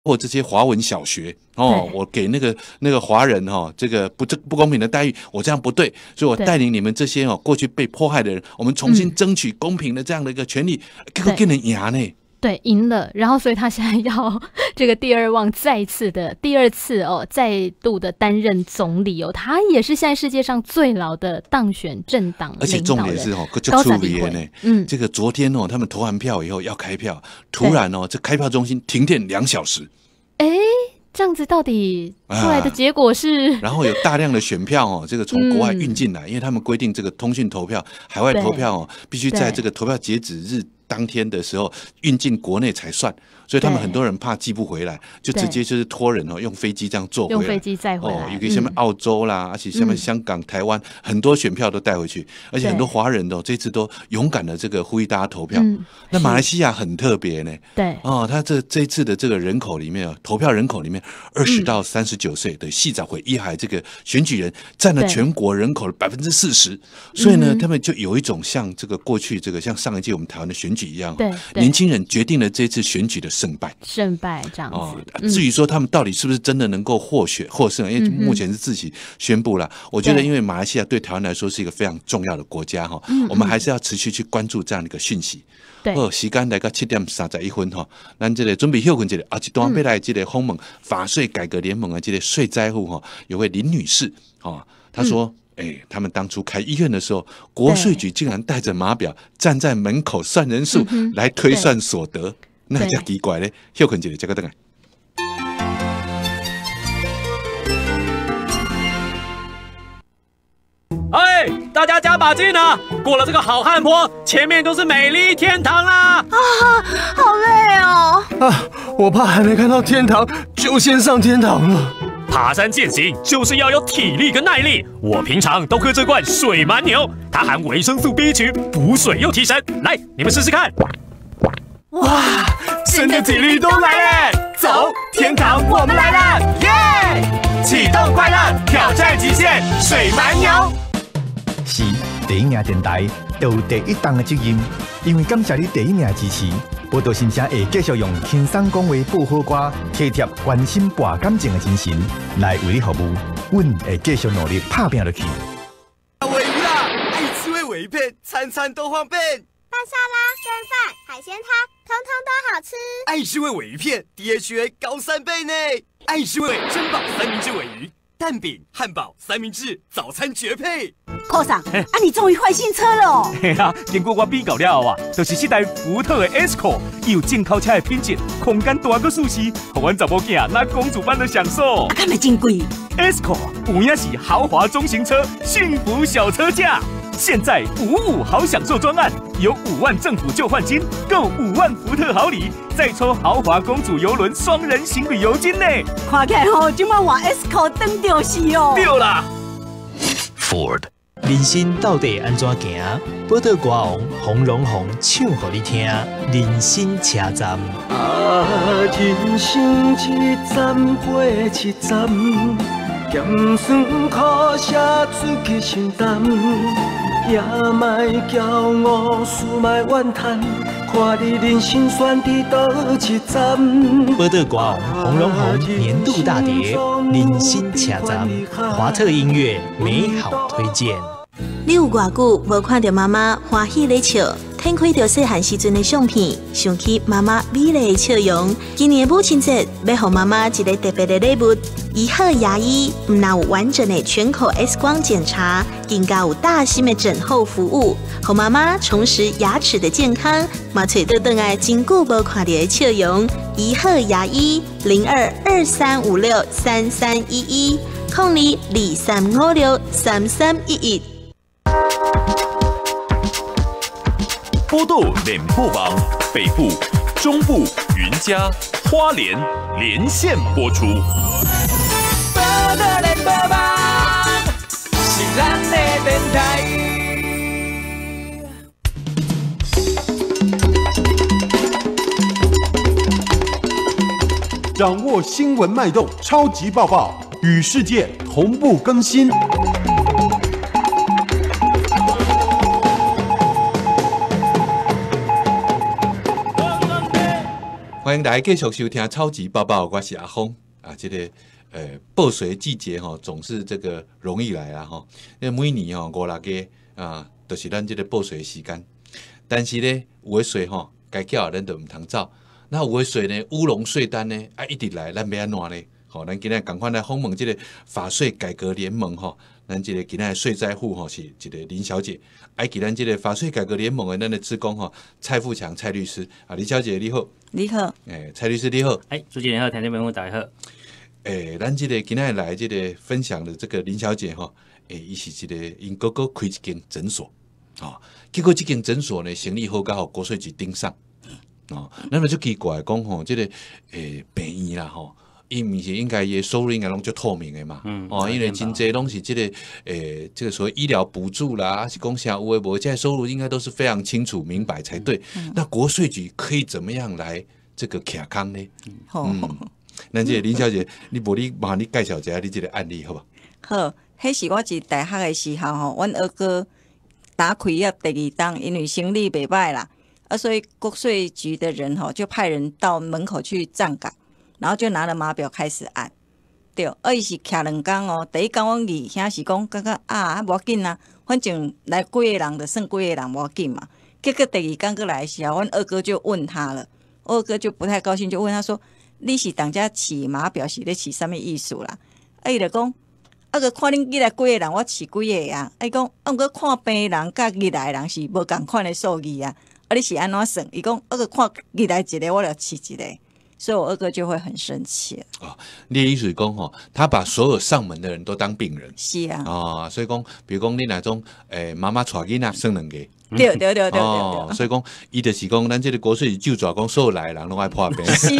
或这些华文小学哦，我给那个华人这个不公平的待遇，我这样不对，所以我带领你们这些过去被迫害的人，我们重新争取公平的这样的一个权利，结果给人赢呢。 对，赢了，然后所以他现在要这个第二次再度的担任总理他也是现在世界上最老的当选政党领导人， 而且重点是高采民会这个昨天他们投完票以后要开票，突然这开票中心停电2小时， 这样子到底出来的结果是？ 然后有大量的选票这个从国外运进来，因为他们规定这个通讯投票、海外投票必须在这个投票截止日当天的时候运进国内才算，所以他们很多人怕寄不回来，就直接就是托人用飞机这样坐回来， 用飞机载回来。 有个什么澳洲啦，而且什么香港、台湾很多选票都带回去，而且很多华人这次都勇敢的这个呼吁大家投票。那马来西亚很特别呢， 对他这一次的这个人口里面投票人口里面20到39岁的系长会一海这个选举人占了全国人口的40%，所以呢，他们就有一种像这个过去这个像上一届我们台湾的选举一样，年轻人决定了这次选举的胜败这样子。 至于说他们到底是不是真的能够获胜，因为目前是自己宣布了。我觉得，因为马来西亚对台湾来说是一个非常重要的国家我们还是要持续去关注这样的一个讯息。时间来到7:31咱这个准备休息一下，一段要来这个访问法税改革联盟的这个税灾户有位林女士她说。他们当初开医院的时候，国税局竟然带着码表站在门口算人数来推算所得，那才奇怪呢。休息一下，这个等下。 大家加把劲啊！过了这个好汉坡，前面就是美丽天堂啦！ 好累哦！ 我怕还没看到天堂，就先上天堂了。 爬山健行就是要有体力跟耐力。我平常都喝这罐水蛮牛，它含维生素 B 群，补水又提神。来，你们试试看。 哇，真的体力都来了！走，天堂我们来了！耶！ 启动快乐，挑战极限，水蛮牛。 是第一名电台有第一档的责任，因为感谢你第一名支持。报道新声会继续用轻松讲话报好歌，贴贴关心博感情的精神来为你服务。阮会继续努力打拼落去。 尾鱼啦，爱吃味尾鱼片，餐餐都方便。 大沙拉、蒸饭、海鲜汤，通通都好吃。 爱吃味尾鱼片 ，DHA 高3倍呢。爱吃味珍宝三明治尾鱼。蛋饼、汉堡、三明治，早餐绝配。 寇上，你终于换新车了哦！ 经过我比较了后就是这台福特的 Escort， 伊有进口车的品质，空间大个舒适，让阮查某囝那公主般的享受。 敢会真贵 ？Escort 有影是豪华中型车，幸福小车价。现在55好享受专案，有5万政府旧换金，购5万福特好礼，再抽豪华公主邮轮双人行旅游金呢！ 看起来今晚换 Escort 等就是哦。 对啦 ，Ford。人生到底安怎行？宝岛歌王洪荣宏唱给你听。人生车站。 人生一站过一站，咸酸苦涩自己承担。也莫骄傲，输莫怨叹，看你人生选伫倒一站。 宝岛歌王洪荣宏年度大碟《人生车站》，华特音乐美好推荐。 你有偌久无看到妈妈欢喜咧笑？展开着细汉时阵的相片，想起妈妈美丽的笑容。今年的母亲节，要给妈妈一个特别的礼物。怡和牙医不但有完整的全口 X 光检查，更加有大型的诊后服务，让妈妈重拾牙齿的健康，嘛找到回来真久无看到的笑容。怡和牙医0223563311，0223563311。 波豆联播网北部、中部、云嘉、花莲连线播出。 波豆联播网是咱的电台。 掌握新闻脉动，超级报报，与世界同步更新。 欢欢迎大家继续收听超级报报，我是阿峰啊。这个报税季节哈，总是这个容易来啦哈。因为每年哈5、6月啊，都是咱这个报税时间。但是呢，有的税哈该缴咱都唔通走。那有的税呢，乌龙税单呢啊一直来，咱要安怎呢？好，咱今天赶快来访问这个法税改革联盟哈。咱这个今天的税灾户哈是这个林小姐，还给咱这个法税改革联盟的咱的职工哈蔡富强蔡律师啊，林小姐你好， 你好， 蔡律师你好， 主持人好，听众朋友大家好。 咱这个今天来这个分享的这个林小姐哈，伊是这个因哥哥开一间诊所啊，结果这间诊所呢生意好刚好国税局盯上啊，那么就奇怪讲吼，这个病院啦吼。伊毋是应该伊收入应该拢就透明的嘛，因为真济拢是这个这个所谓医疗补助啦，还是讲啥有诶无，这些收入应该都是非常清楚明白才对。那国税局可以怎么样来这个卡康呢？那这个林小姐，你麻烦你介绍一下你这个案例好吧？ 好，迄是我伫大学的时候吼，阮二哥打开业第2档，因为生意袂歹啦，所以国税局的人吼就派人到门口去站岗。然后就拿了码表开始按，对，伊是徛2天哦。第一天我二兄是讲，感觉无要紧啊，反正来几个人就算几个人无要紧嘛。结果第2天过来的时候，阮二哥就问他了，我二哥就不太高兴，就问他说：“你是当家起码表是咧起什么意思啦？”伊就讲：“个看恁进来几个人，我起几个啊？”伊讲：“毋过看病人甲入来的人是无共款的数字啊，你是安怎算？”伊讲：“个看入来一个，我就起一个。”所以我二哥就会很生气哦。你的意思讲吼，他把所有上门的人都当病人。 是啊。 所以讲，比如讲你那种妈妈带囡仔生2个。 对。 所以讲，伊就是讲，咱这个国税就抓讲，所有来的人拢爱破病。 是。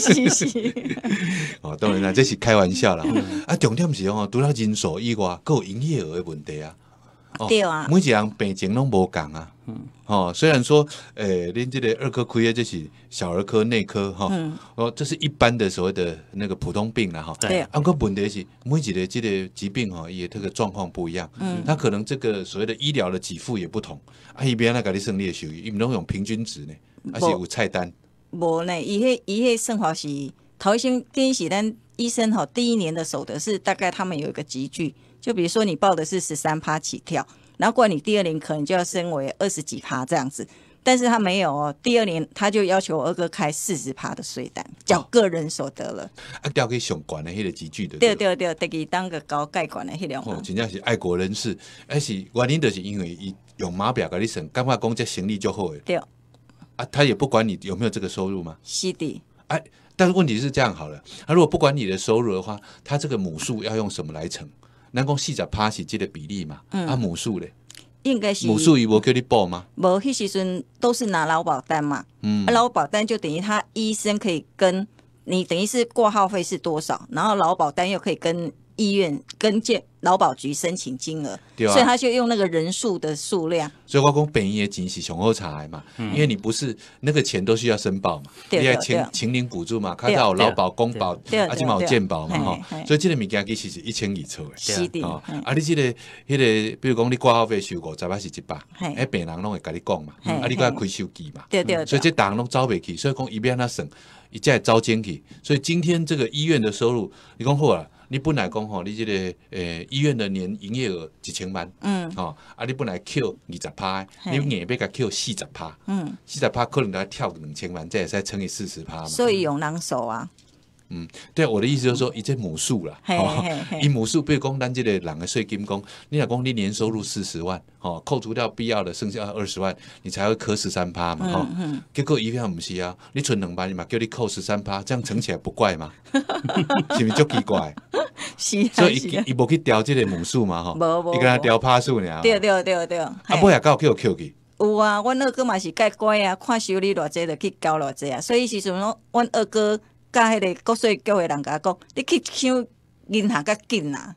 当然啦，这是开玩笑啦。重点是吼，除了人数以外，还有营业额的问题啊。 对啊。 每一个人病情拢无共啊。虽然说，恁这个二科开的这是小儿科、内科哈，这是一般的所谓的那个普通病啦哈。 对。 个问题是每一个这个疾病哈，也这个状况不一样。他可能这个所谓的医疗的给付也不同。伊边那甲你算你的收益，伊拢用平均值呢，而且有菜单。 无呢，伊迄算法是头先跟是咱医生吼，第1年的所得是大概他们有一个集聚，就比如说你报的是13%起跳。然后过来你第2年可能就要升为20几%这样子，但是他没有哦，第2年他就要求我二哥开40%的税单，缴个人所得了。 调去上管的迄个集聚的。 对，第2当个高盖管的迄种。 真正是爱国人士，是原因就是因为伊用码表给你算，感觉讲这行李就好诶。 对。 他也不管你有没有这个收入吗？ 是的。 但是问题是这样好了，他如果不管你的收入的话，他这个母数要用什么来乘？咱讲40%是这个比例嘛，母数咧， 应该是母数伊无叫你报吗？ 无，迄时阵都是拿劳保单嘛，劳保单就等于他医生可以跟你，等于是挂号费是多少，然后劳保单又可以跟医院跟劳保局申请金额，所以他就用那个人数的数量。 所以我讲病院的钱是上好查的嘛，因为你不是那个钱都需要申报嘛，你要请领补助嘛，看到有劳保、公保，起码有健保嘛哈，所以这个物件其实是1200出的。 是的。 你这个比如讲你挂号费收50%还是100%，病人拢会跟你讲嘛，你搁要开收据嘛，所以这大人拢招不起，所以讲伊要安怎算，伊才会招奸去。所以今天这个医院的收入，你讲好了。你本来讲吼，你这个医院的年营业额1000万，你本来扣20%，你硬要甲扣40%，40%可能要跳2000万，这也是乘以40%嘛。 所以用人手啊。 对，我的意思就是说，伊这母数啦，伊母数，比如讲咱这个人的税金讲，你若讲你年收入40万，扣除掉必要的剩下20万，你才会扣13%嘛，结果伊边不是啊，你存2万嘛，叫你扣13%，这样乘起来不怪吗？是不是足奇怪？ 是， 所以伊无去调这个母数嘛，伊跟他调趴数呢。 对。 尾也到扣去。 有啊，阮二哥嘛是介乖啊，看收入偌济就去交偌济啊，所以时阵阮二哥。甲迄个国税局的人甲我讲，你去抢银行较紧啊！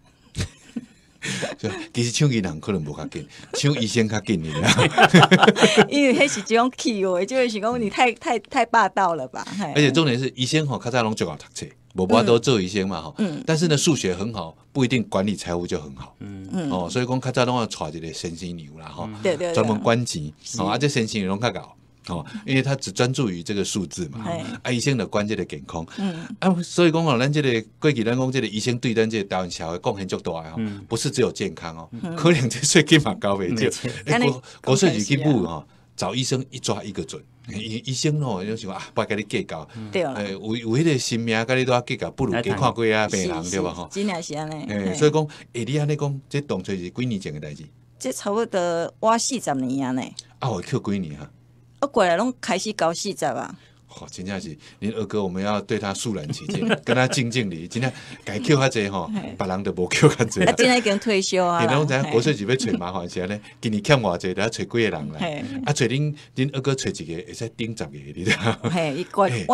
其实抢银行可能无较紧，抢医生较紧啦。 因为迄是这种气话，就是讲你太霸道了吧？ 而且重点是医生较早拢足够读册，无法都做医生嘛但是呢，数学很好，不一定管理财务就很好。所以讲较早拢要带一个先生牛啦对， 专门管钱。这先生牛拢较搞。 因为他只专注于这个数字嘛，医生的关这个健康，所以讲咱这个过去咱讲这个医生对咱这个台湾社会贡献足大不是只有健康可能这税金嘛高袂少，国税局去补找医生一抓一个准。医生就想不要跟你计较，有迄个性命跟你都要计较，不如多看几啊病人对吧？ 真的是安尼。 所以讲，你安尼讲，这当初是几年前的代志？ 这差不多我40年啊呢。 我扣几年哈？ 我过来拢开始搞40啊。 真正是，您二哥，我们要对他肃然起敬，跟他敬敬礼。真正该扣较济别人就无扣较济。 真的已经退休啊。 你拢知国税局要找麻烦是安尼，今年欠偌济，就要找几个人来。找恁二哥找一个，会使顶10个，你知道？ 嘿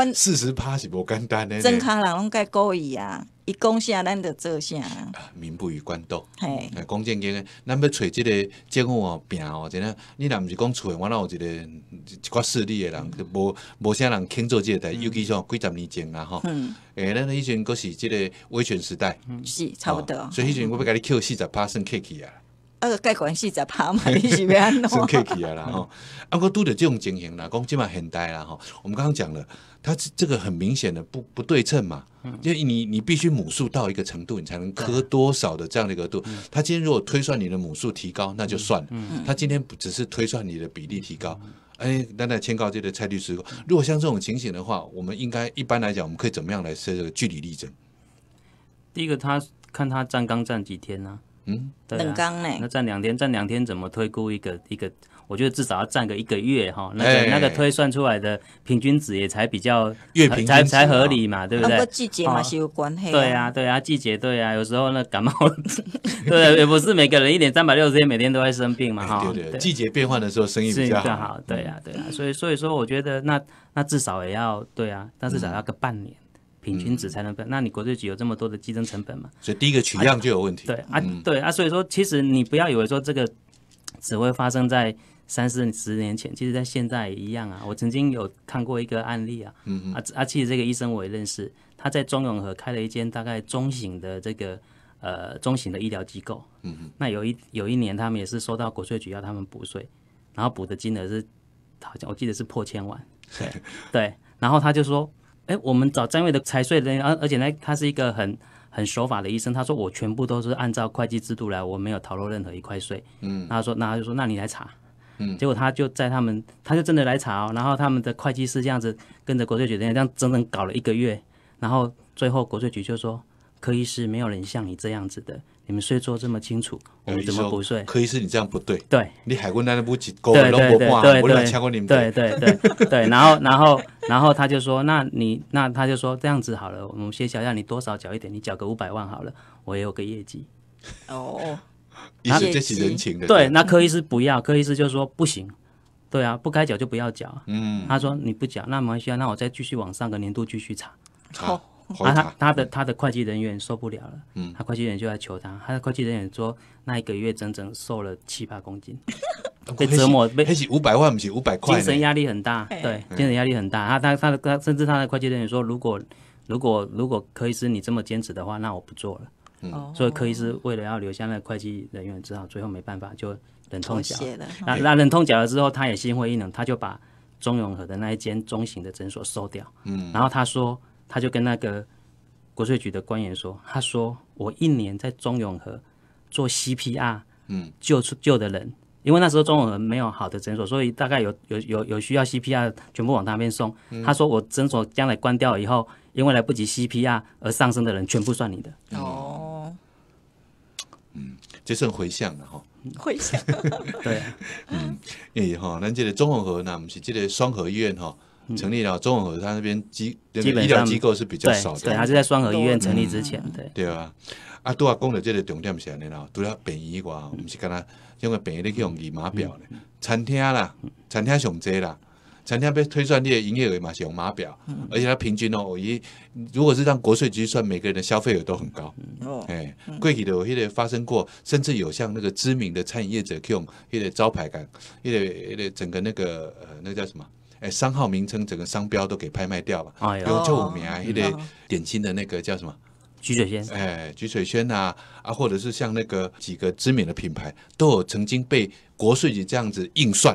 ，40% 是无简单的。 正康人拢该故意啊。伊讲啥，咱就做啥。 民不与官斗。讲正经的，咱要找这个政府病真的，你若不是讲厝的，我哪有一寡势力的人，无啥人肯做这个代，尤其像几十年前啦吼。咱以前佫是这个威权时代， 是差不多。 所以以前我要甲你扣40%算客气啊。 该管40%嘛，你是要安怎？ 算客气啊啦吼。我拄着这种情形啦，讲即嘛现代啦吼。我们刚刚讲了，它这个很明显的不对称嘛。因为你必须母数到一个程度，你才能刻多少的这样的一个度。他今天如果推算你的母数提高，那就算了。他今天只是推算你的比例提高。咱来签告这个蔡律师，如果像这种情形的话，我们应该一般来讲，我们可以怎么样来设这个据理力争？ 第一个，他看他站岗站几天呢？ 对啊， 那站2天，站2天怎么推估一个？我觉得至少要站个1个月哈，那个推算出来的平均值也才比较月平均才合理嘛，对不对？ 季节嘛是有关系。 对啊，季节对啊，有时候那感冒，对，也不是每个人1年360天每天都在生病嘛哈。 对，季节变换的时候生意比较好。 对啊，所以说我觉得那至少也要对啊，但至少要个半年。平均值才能分，那你国税局有这么多的稽征成本嘛？ 所以第一个取样就有问题。 对啊，所以说其实你不要以为说这个只会发生在30-40年前，其实在现在也一样啊。我曾经有看过一个案例啊，其实这个医生我也认识，他在中永和开了一间大概中型的这个中型的医疗机构。那有一年他们也是收到国税局要他们补税，然后补的金额是好像我记得是破千万。对，然后他就说。我们找单位的财税人员，而且呢，他是一个很守法的医生。他说我全部都是按照会计制度来，我没有逃漏任何一块税。他就说那你来查。结果他就真的来查然后他们的会计师这样子跟着国税局人员这样整整搞了1个月，然后最后国税局就说，柯医师没有人像你这样子的，你们税做这么清楚，我们怎么补税？ 柯医师你这样不对， 对， 你海关那不几勾都不挂，我来抢过你们。 对，然后他就说，那他就说这样子好了，我们先想想你多少缴一点，你缴个500万好了，我也有个业绩。 意思这是人情的。 对，那柯医师不要，柯医师就说不行，对啊，不该缴就不要缴。他说你不缴，那没关系啊，那我再继续往上个年度继续查。他的会计人员受不了了，他会计人员就来求他的会计人员说，那1个月整整瘦了7-8公斤，被折磨， 那是500万，不是500块， 精神压力很大，对，精神压力很大。他甚至他的会计人员说，如果柯医师你这么坚持的话，那我不做了。所以柯医师为了要留下那个会计人员，只好最后没办法就忍痛缴。那忍痛缴了之后，他也心灰意冷，他就把中永和的那一间中型的诊所收掉。然后他就跟那个国税局的官员说，他说我1年在中永和做 CPR， 救的人，因为那时候中永和没有好的诊所，所以大概有需要 CPR 全部往那边送。他说我诊所将来关掉了以后，因为来不及 CPR 而上升的人全部算你的。 这算回向了哈。 回向。 对。 因为咱这个中永和呢，不是这个双和医院成立了，中永和他那边医疗机构是比较少的。 对，还是在双和医院成立之前。 对啊。拄仔讲的这个重点是安尼啦，除了病医外，不是干那因为病医你去用二码表的，餐厅啦，餐厅上济啦。餐厅要推算你的营业额嘛，是用码表，而且它平均如果是让国税局算，每个人的消费额都很高。过去的有迄个发生过，甚至有像那个知名的餐饮业者去用迄个招牌感，迄个整个那个叫什么？商号名称整个商标都给拍卖掉吧。比如就有名迄个点心的那个叫什么？ 菊水轩。 菊水轩啊，或者是像那个几个知名的品牌，都有曾经被国税局这样子硬算。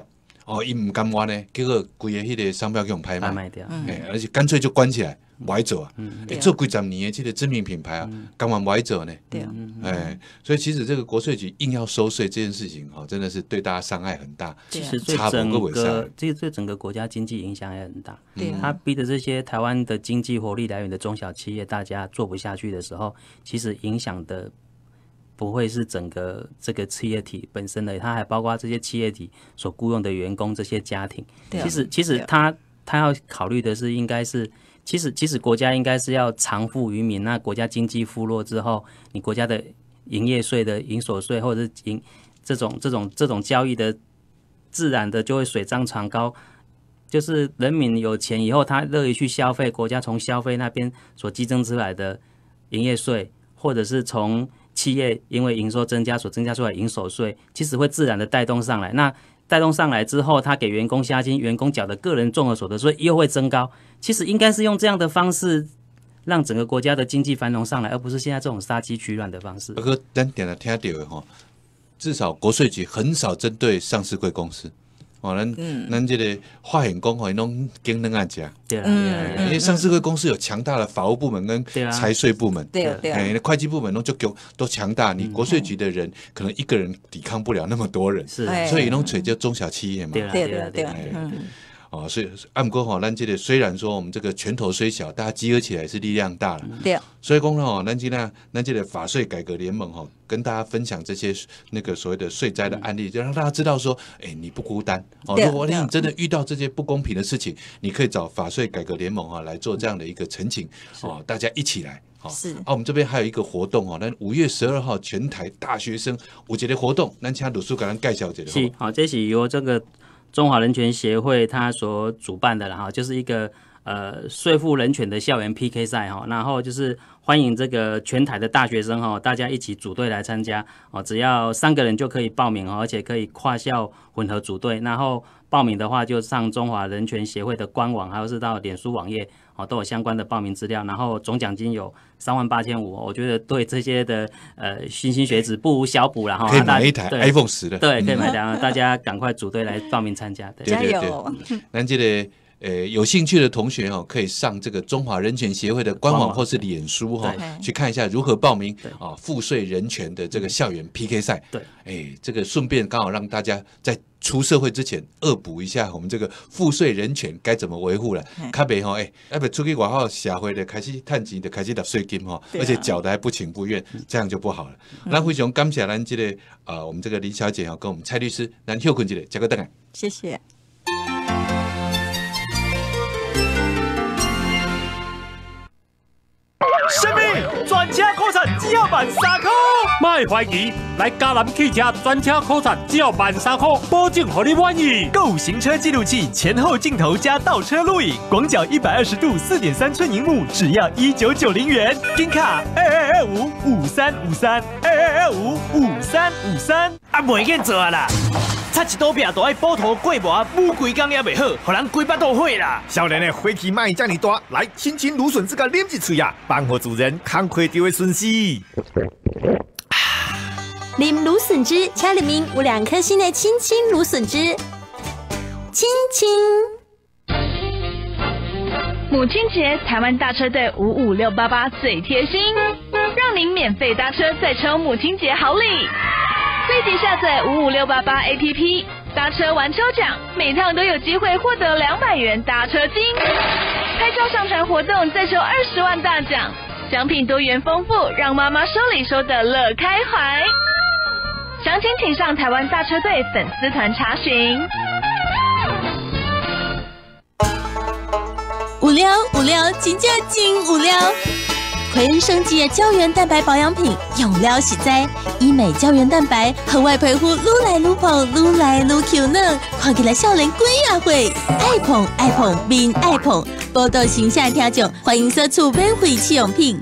伊唔甘愿呢，结果规个迄个商标给我们拍卖掉， 而且干脆就关起来，不爱做啊。做几十年的这个知名品牌啊，甘愿不爱做呢？ 对， 所以其实这个国税局硬要收税这件事情，真的是对大家伤害很大。 其实对整个国家经济影响也很大。他逼的这些台湾的经济活力来源的中小企业，大家做不下去的时候，其实影响的不会是整个这个企业体本身的，它还包括这些企业体所雇佣的员工这些家庭。其实他要考虑的是，应该是其实国家应该是要偿付于民。那国家经济富弱之后，你国家的营业税的营所税或者是这种交易的自然的就会水涨船高。就是人民有钱以后，他乐意去消费，国家从消费那边所激增出来的营业税，或者是从企业因为营收增加所增加出来的营所税，其实会自然的带动上来。那带动上来之后，他给员工加薪，员工缴的个人综合所得税又会增高。其实应该是用这样的方式，让整个国家的经济繁荣上来，而不是现在这种杀鸡取卵的方式。 不过咱点了听到的至少国税局很少针对上市贵公司。咱这个化险工拢经能啊讲，因为上市贵公司有强大的法务部门跟财税部门，会计部门都强大，你国税局的人可能一个人抵抗不了那么多人，所以拢找叫中小企业嘛。 对。 所以不过咱这个虽然说我们这个拳头虽小，大家集合起来是力量大了。 对。 所以讲咱这个法税改革联盟跟大家分享这些那个所谓的税灾的案例，就让大家知道说，你不孤单。如果你真的遇到这些不公平的事情，你可以找法税改革联盟来做这样的一个陈情。大家一起来。 是。 我们这边还有一个活动咱5月12号全台大学生有一个活动，咱请律师给咱介绍一下。 是，这是由这个中华人权协会他所主办的啦，就是一个税负人权的校园 PK 赛然后就是欢迎这个全台的大学生大家一起组队来参加只要3个人就可以报名而且可以跨校混合组队，然后报名的话就上中华人权协会的官网，还有是到脸书网页都有相关的报名资料，然后总奖金有38500，我觉得对这些的新兴学子不无小补啦可以买一台 iPhone 10的， 对，可以买台，大家赶快组队来报名参加， 加油！咱这个有兴趣的同学可以上这个中华人权协会的官网或是脸书去看一下如何报名赋税人权的这个校园 PK 赛。 对， 这个顺便刚好让大家在出社会之前恶补一下我们这个赋税人权该怎么维护了。较别要不出去外后社会的开始赚钱的开始纳税金而且缴的还不情不愿，这样就不好了。那非常感谢咱这个我们这个林小姐跟我们蔡律师，咱休困一下，接个等来。 谢谢。 什么？专车考察只要13块？莫怀疑，来嘉南汽车专车考察只要13块，保证让你满意。 购行车记录器、前后镜头加倒车录影，广角120度4.3寸萤幕，只要1990元。金卡22255322255353。 袂瘾做啦！差一刀片都爱补涂过磨，补规工也袂好，互人规巴都毁啦。 少年的火气卖这么大，来亲亲芦笋汁甲啉一嘴啊，帮助主人康快就会顺势。 啉芦笋汁，家里面有2颗星的亲亲芦笋汁，亲亲。 母亲节，台湾大车队55688最贴心，让您免费搭车再抽母亲节好礼。立即下载55688 APP， 搭车玩抽奖，每趟都有机会获得200元搭车金。拍照上传活动再抽20万大奖，奖品多元丰富，让妈妈收礼收得乐开怀。详情请上台湾大车队粉丝团查询。 无聊，真正真无聊。奎恩生技的胶原蛋白保养品用了实在，医美胶原蛋白，和外皮肤愈来愈胖，愈来愈 Q 嫩，看起来少年鬼也会爱碰面爱碰。报道形象听众，欢迎索取免费试用品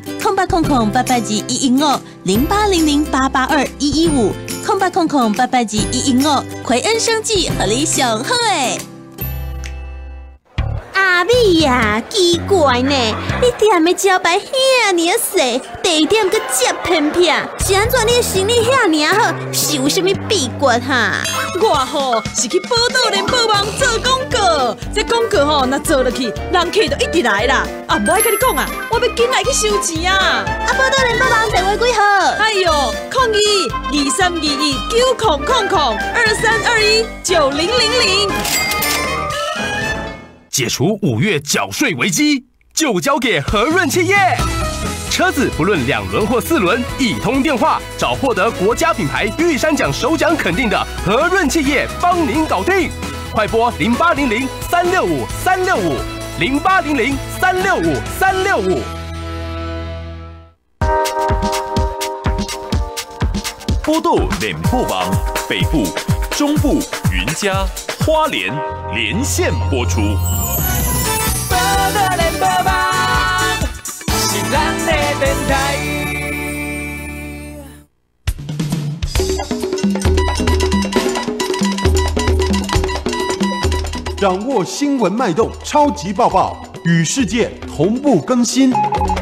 ，0800-882-115，0800-882-115，0800-882-115，奎恩生技和你上好诶。 阿美呀，奇怪呢，你店的招牌遐尼细，地点搁这偏僻，是安怎你的生意遐尼好？是有啥物秘诀哈？ 我吼是去报道联播网做广告，这广告吼若做落去，人客就一直来啦。啊，无爱甲你讲啊，我要紧来去收钱啊！ 啊，报道联播网电话几号？ 哎呦，02-2322-9000-2321-9000。 解除5月缴税危机，就交给和润企业。车子不论2轮或4轮，一通电话找获得国家品牌玉山奖首奖肯定的和润企业，帮您搞定。快拨0800-365-365，0800-365-365。 波豆联播网北部、中部、云嘉、花莲连线播出。 报道联播网是咱的电台。 掌握新闻脉动，超级报报，与世界同步更新。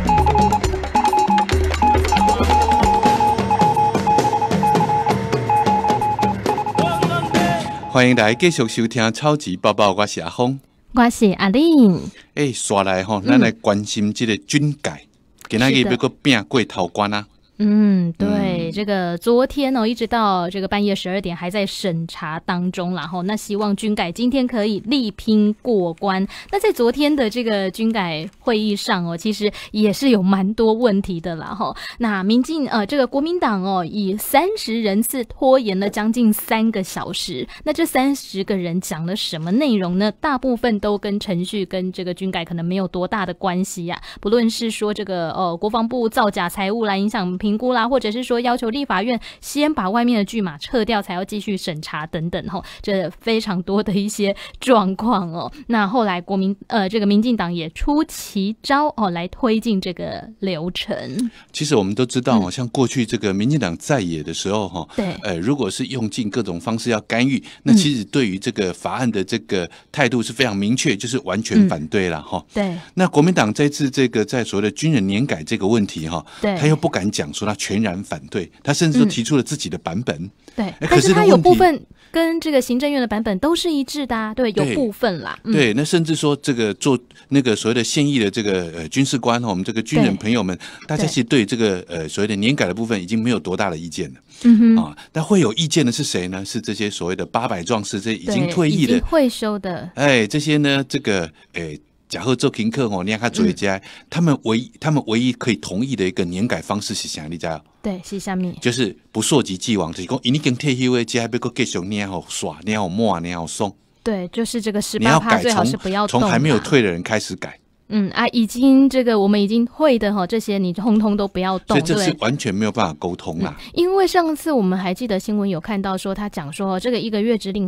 欢迎来继续收听超级报报，我是阿峰， 我是阿玲。 刷来吼，咱来关心这个军改，今仔日要搁拼过头关啊。 对，这个昨天一直到这个半夜12点还在审查当中啦吼，那希望军改今天可以力拼过关。那在昨天的这个军改会议上其实也是有蛮多问题的啦吼。那这个国民党以30人次拖延了将近3个小时。那这30个人讲了什么内容呢？大部分都跟程序跟这个军改可能没有多大的关系呀。不论是说这个国防部造假财务来影响评估啦，或者是说要求立法院先把外面的拒马撤掉，才要继续审查等等这非常多的一些状况那后来这个民进党也出奇招来推进这个流程。 其实我们都知道像过去这个民进党在野的时候对， 如果是用尽各种方式要干预，那其实对于这个法案的这个态度是非常明确，就是完全反对了对。 那国民党这次这个在所谓的军人年改这个问题对， 他又不敢讲说他全然反对，他甚至都提出了自己的版本。 对，但是他有部分跟这个行政院的版本都是一致的啊。对，有部分啦。 对，那甚至说这个做那个所谓的现役的这个军事官我们这个军人朋友们，大家其实对这个所谓的年改的部分已经没有多大的意见了。但会有意见的是谁呢？是这些所谓的800壮士，这已经退役的、 已经退休的。 这些呢，这个假贺做停课你看他追加，他们唯一可以同意的一个年改方式是啥？你知道？ 对，是啥物？ 就是不溯及既往，就是讲已经退休的，接下来要继续你好耍，你好抹，你好送。 对，就是这个18%最好是不要动， 从还没有退的人开始改。 已经我们已经会的这些你通通都不要动， 所以这是完全没有办法沟通啦。 因为上次我们还记得新闻有看到说，他讲说这个1个月只领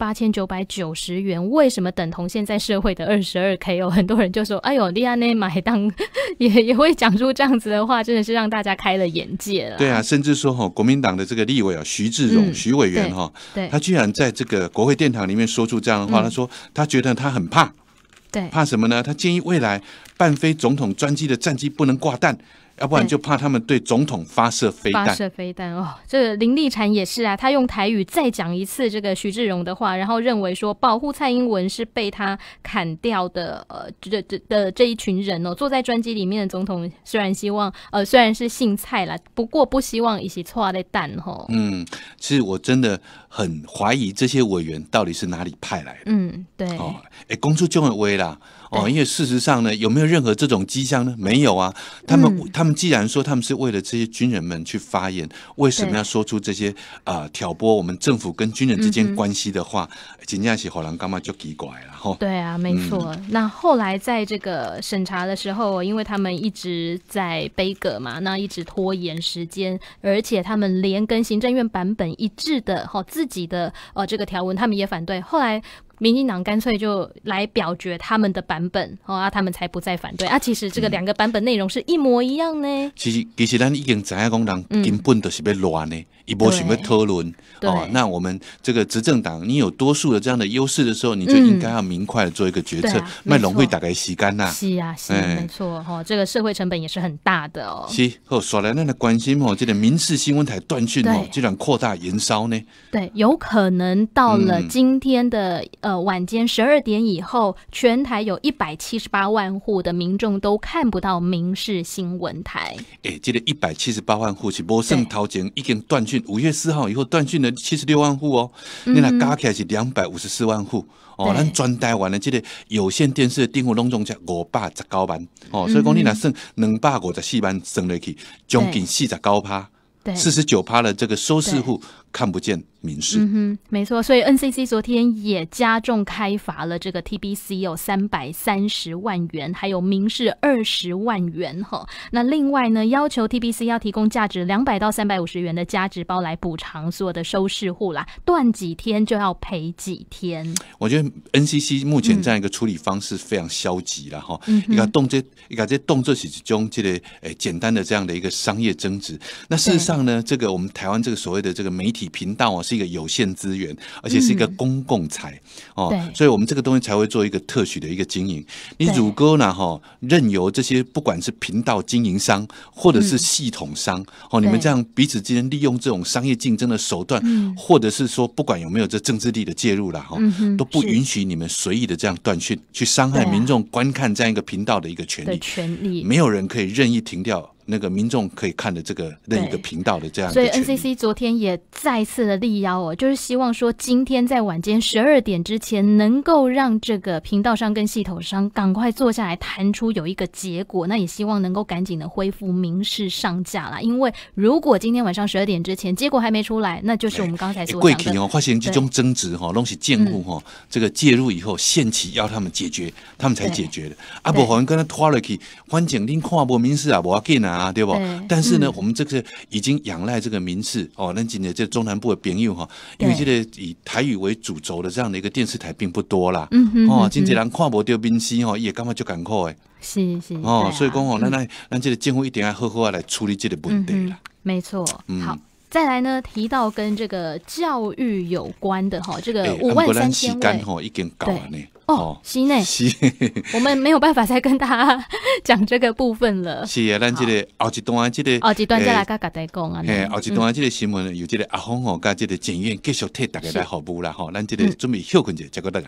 38990元，为什么等同现在社会的22K？很多人就说，哎呦，利亚内买当也会讲出这样子的话，真的是让大家开了眼界了。 对啊，甚至说国民党的这个立委徐志荣徐委员他居然在这个国会殿堂里面说出这样的话，他说他觉得他很怕。 对， 怕什么呢？他建议未来伴飞总统专机的战机不能挂弹，要不然就怕他们对总统发射飞弹。 这个林立禅也是啊，他用台语再讲一次这个徐志荣的话，然后认为说保护蔡英文是被他砍掉的这一群人坐在专机里面的总统虽然是姓蔡啦，不过不希望一起错的蛋其实我真的很怀疑这些委员到底是哪里派来的。 对。 公出这种的威啦。因为事实上呢，有没有任何这种迹象呢？没有啊。他们既然说他们是为了这些军人们去发言，为什么要说出这些挑拨我们政府跟军人之间关系的话？真的是让人感觉就奇怪了对啊，没错。那后来在这个审查的时候，因为他们一直在杯葛嘛，那一直拖延时间，而且他们连跟行政院版本一致的自己的这个条文他们也反对。后来民进党干脆就来表决他们的版本他们才不再反对其实这个2个版本内容是一模一样呢。 其实咱已经知影讲人根本就是要乱呢，伊无想要讨论那我们这个执政党，你有多数的这样的优势的时候，你就应该要明快的做一个决策，卖浪费大概时间呐。 是啊，没错这个社会成本也是很大的是好，刷来咱来关心这个民视新闻台断讯居然扩大延烧呢。 对，有可能到了今天的晚间12点以后，全台有178万户的民众都看不到民视新闻台。 这个178万户是没算头前已经断讯，5月4号以后断讯了76万户你若加起来是254万户咱全台湾的这个有线电视的订户拢总才519万所以讲你若算254万算下去，将近49%的这个收视户看不见民视。 没错，所以 NCC 昨天也加重开罚了这个 TBC 有330万元，还有民视20万元那另外呢，要求 TBC 要提供价值200到350元的价值包来补偿所有的收视户啦，断几天就要赔几天。 我觉得 NCC 目前这样一个处理方式非常消极啦一个动作是一种这个简单的这样的一个商业争执。那事实上呢，这个我们台湾这个所谓的这个媒体频道是一个有限资源，而且是一个公共财所以我们这个东西才会做一个特许的一个经营。你如果呢任由这些不管是频道经营商或者是系统商你们这样彼此之间利用这种商业竞争的手段或者是说不管有没有这政治力的介入啦都不允许你们随意的这样断讯，去伤害民众观看这样一个频道的一个权利。没有人可以任意停掉那个民众可以看的这个任意的频道的这样一个权利。 所以 NCC 昨天也再次的力邀就是希望说今天在晚间12点之前能够让这个频道商跟系统商赶快坐下来谈出有一个结果，那也希望能够赶紧的恢复民视上架啦。因为如果今天晚上12点之前结果还没出来，那就是我们刚才所讲的过去发现这种争执都是政府这个介入以后限期要他们解决，他们才解决的不然跟他拖下去，反正你看不民视不要紧对不？但是呢，我们这个已经仰赖这个民视咱今天这中南部的朋友因为这个以台语为主轴的这样的一个电视台并不多啦真侪人看不到民视也感觉就艰苦的。 是所以讲咱这个政府一定要好好来处理这个问题啦。 没错，好。再来呢，提到跟这个教育有关的这个53000位已经够了呢。 是呢，我们没有办法再跟大家讲这个部分了。 是啊，咱这个后一段再来跟大家讲后一段这个新闻有这个阿峰跟这个检院继续替大家来服务啦咱这个准备休困一下，再过来。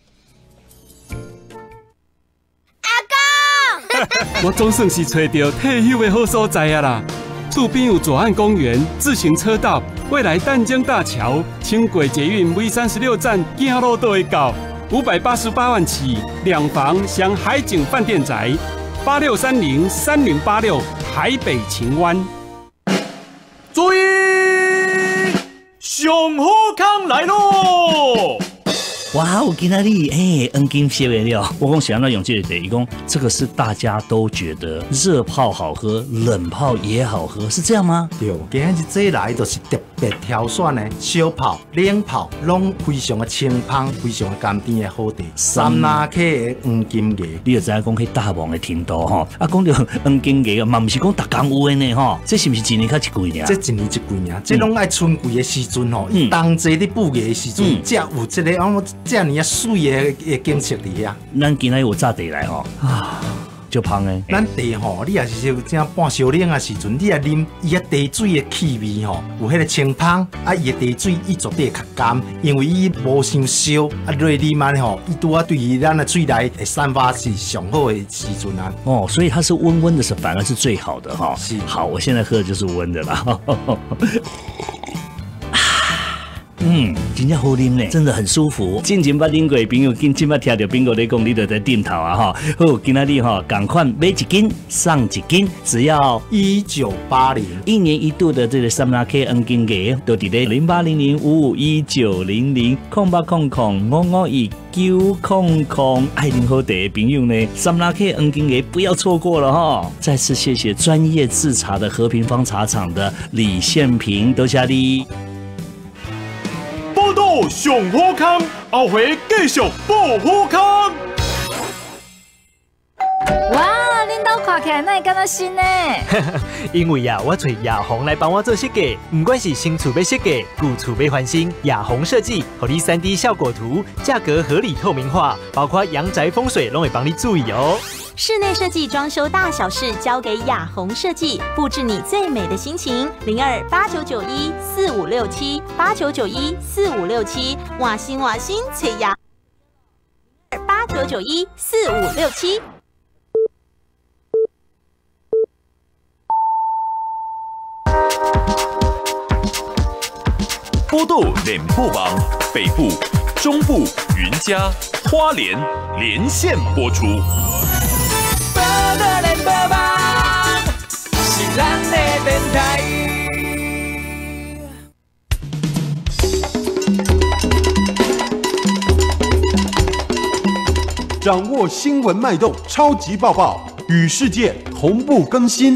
阿公，我总算是找到退休的好所在啊啦！路边有左岸公园、自行车道，未来淡江大桥、轻轨捷运 V36站走路都会到。588万起，2房享海景饭店宅，86303086台北晴湾。 注意，上好康来咯！ 哇，我今仔日黄金色的了。我讲想要用这个地，伊讲这个是大家都觉得热泡好喝，冷泡也好喝，是这样吗？ 对，今日这来就是特别挑选的小泡、冷泡，拢非常的清芳，非常的甘甜的好茶。三拉客的黄金鸡， 你就知影讲迄大王的程度吼。讲到黄金鸡嘛，不是讲逐工有的呢吼。这是不是一年较一季呢？ 这一年一季呢，这拢爱春季的时阵吼，冬季咧布艺的时阵，才有这个这样啊水的景色伫遐。 咱今仔有炸地来吼就香的。 咱茶吼，你也是正半烧冷的时阵，你也啉伊个茶水的气味吼，有迄个清芳，伊个茶水伊绝对较甘，因为伊无伤烧，热啉安尼吼，伊拄对于咱的嘴内会散发是上好的时阵啊。 所以它是温温的，是反而是最好的哈。是。好，我现在喝的就是温的啦。真正好啉呢，真的很舒服。进前捌啉过的朋友，今捌听到宾哥在讲，你就在点头啊哈。好，今仔日哈，赶快买一斤送一斤，只要 1980。 一年一度的这个三拉 K 黄金鸡，都伫咧0800551900，0800555900。爱啉好茶的朋友呢，三拉 K 黄金鸡不要错过了哈。再次谢谢专业制茶的和平坊茶厂的李宪平，多谢你。 保上好康，后回继续保好康。 哇，恁兜看起来哪会敢若新呢？ 因为我找亚宏来帮我做设计，不管是新厝要设计、旧厝要翻新，亚宏设计，给你3D 效果图，价格合理透明化，包括阳宅风水都会帮你注意哦。 室内设计、装修大小事交给亚宏设计，布置你最美的心情。0289914567，89914567，瓦新崔亚89914567。 波豆联播网北部、中部、云嘉、花莲连线播出。 报道联播网是咱的电台。 掌握新闻脉动，超级报报，与世界同步更新。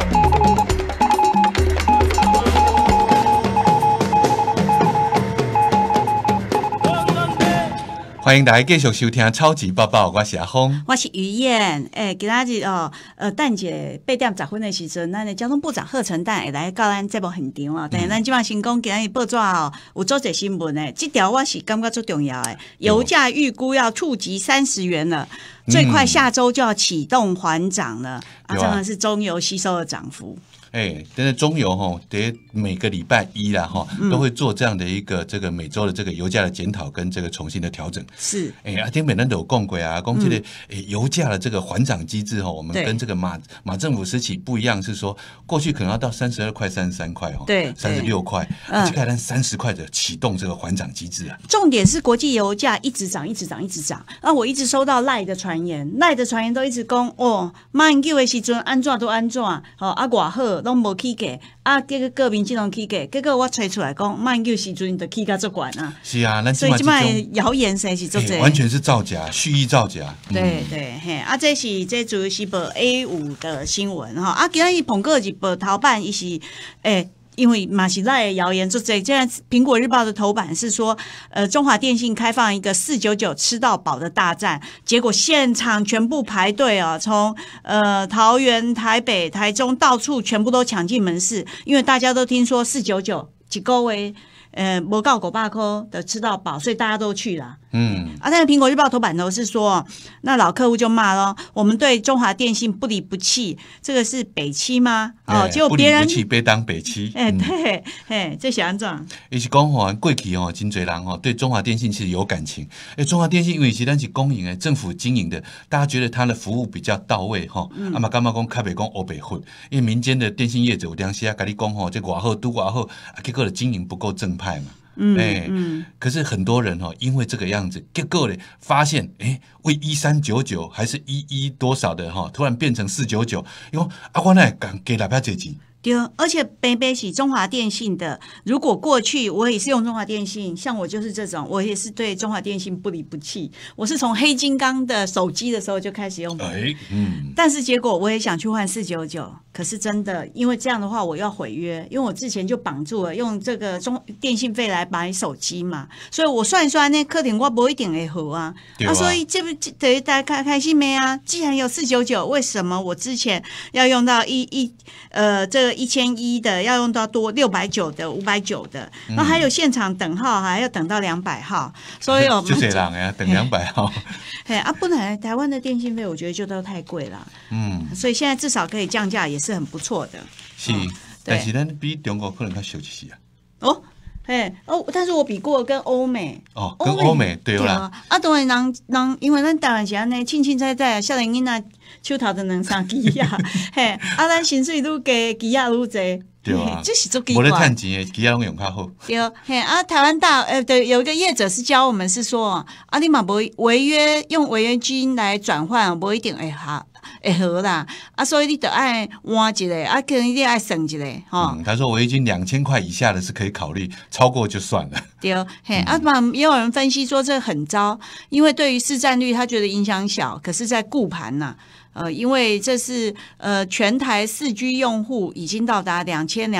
欢迎大家继续收听超级报报，我是阿峰， 我是于燕。今仔日等一下8点10分的时阵，咱的交通部长贺陈旦会来到咱节目现场哦。但是咱即马先讲今仔日报纸有做者新闻的，这条我是感觉最重要的。油价预估要触及30元了，最快下周就要启动缓涨了。真的是中油吸收的涨幅。 但是中油得每个礼拜一啦都会做这样的一个这个每周的这个油价的检讨跟这个重新的调整。 是， 天本人都有讲过啊，讲这个油价的这个缓涨机制我们跟这个马政府时期不一样，是说过去可能要到32块、33块对 ，36块，就开始30块的启动这个缓涨机制啊。 重点是国际油价一直涨，一直涨，一直涨。我一直收到赖的传言都一直讲马英九的时阵安怎都安怎，偌好。拢无起价结果各民进拢起价，结果我吹出来讲，马英九时阵就起价足悬啊。 是啊， 所以这摆谣言实是足多， 完全是造假，蓄意造假。 对对，这是这主要是报 A5 的新闻今日彭哥是报头版，伊是因为马西赖的谣言就这样，苹果日报的头版是说，中华电信开放一个499吃到饱的大战，结果现场全部排队从桃园、台北、台中到处全部都抢进门市，因为大家都听说499一个月不到500块的吃到饱，所以大家都去了。但是苹果日报头版头是说，那老客户就骂咯，我们对中华电信不离不弃，这个是北七吗？结果别人不离不弃被当北七。 对，这是安怎？ 伊是讲过去真侪人对中华电信其实有感情。中华电信因为是咱是公营的政府经营的，大家觉得它的服务比较到位嘛感觉讲较袂讲黑白混，因为民间的电信业者有当时跟你讲这偌好拄偌好，结果的经营不够正派嘛。可是很多人因为这个样子，结果发现为1399还是11多少的突然变成499，因为我哪会敢给哪边这钱？ 对，而且北北是中华电信的。如果过去我也是用中华电信，像我就是这种，我也是对中华电信不离不弃。我是从黑金刚的手机的时候就开始用的，但是结果我也想去换499，可是真的因为这样的话我要毁约，因为我之前就绑住了用这个电信费来买手机嘛，所以我算一算那可能我不一定会合啊。所以这不等于大家开心没啊？既然有499，为什么我之前要用到这个1100的要用到多690的、590的，然后还有现场等号，还要等到200号，所以我们就这样呀，等200号。 不然台湾的电信费我觉得就都太贵了，所以现在至少可以降价，也是很不错的。 是，但是咱比中国可能较少一些啊。 但是我比过跟欧美跟欧美对啦。 当然人因为咱台湾是安尼，清清彩彩，少年囡仔手头就能3支啊，咱薪水愈低，支啊愈济。 对啊， 这是做奇怪。 没得趁钱的，其他拢用较好。 对，台湾对，有一个业者是教我们是说，你嘛不违约用违约金来转换，不一定会合啦。所以你得爱换一个，可能你爱省一个他说违约金2000块以下的是可以考虑，超过就算了。 对，也有人分析说这很糟，因为对于市占率他觉得影响小，可是在顾盘呐。 因为这是全台4G 用户已经到达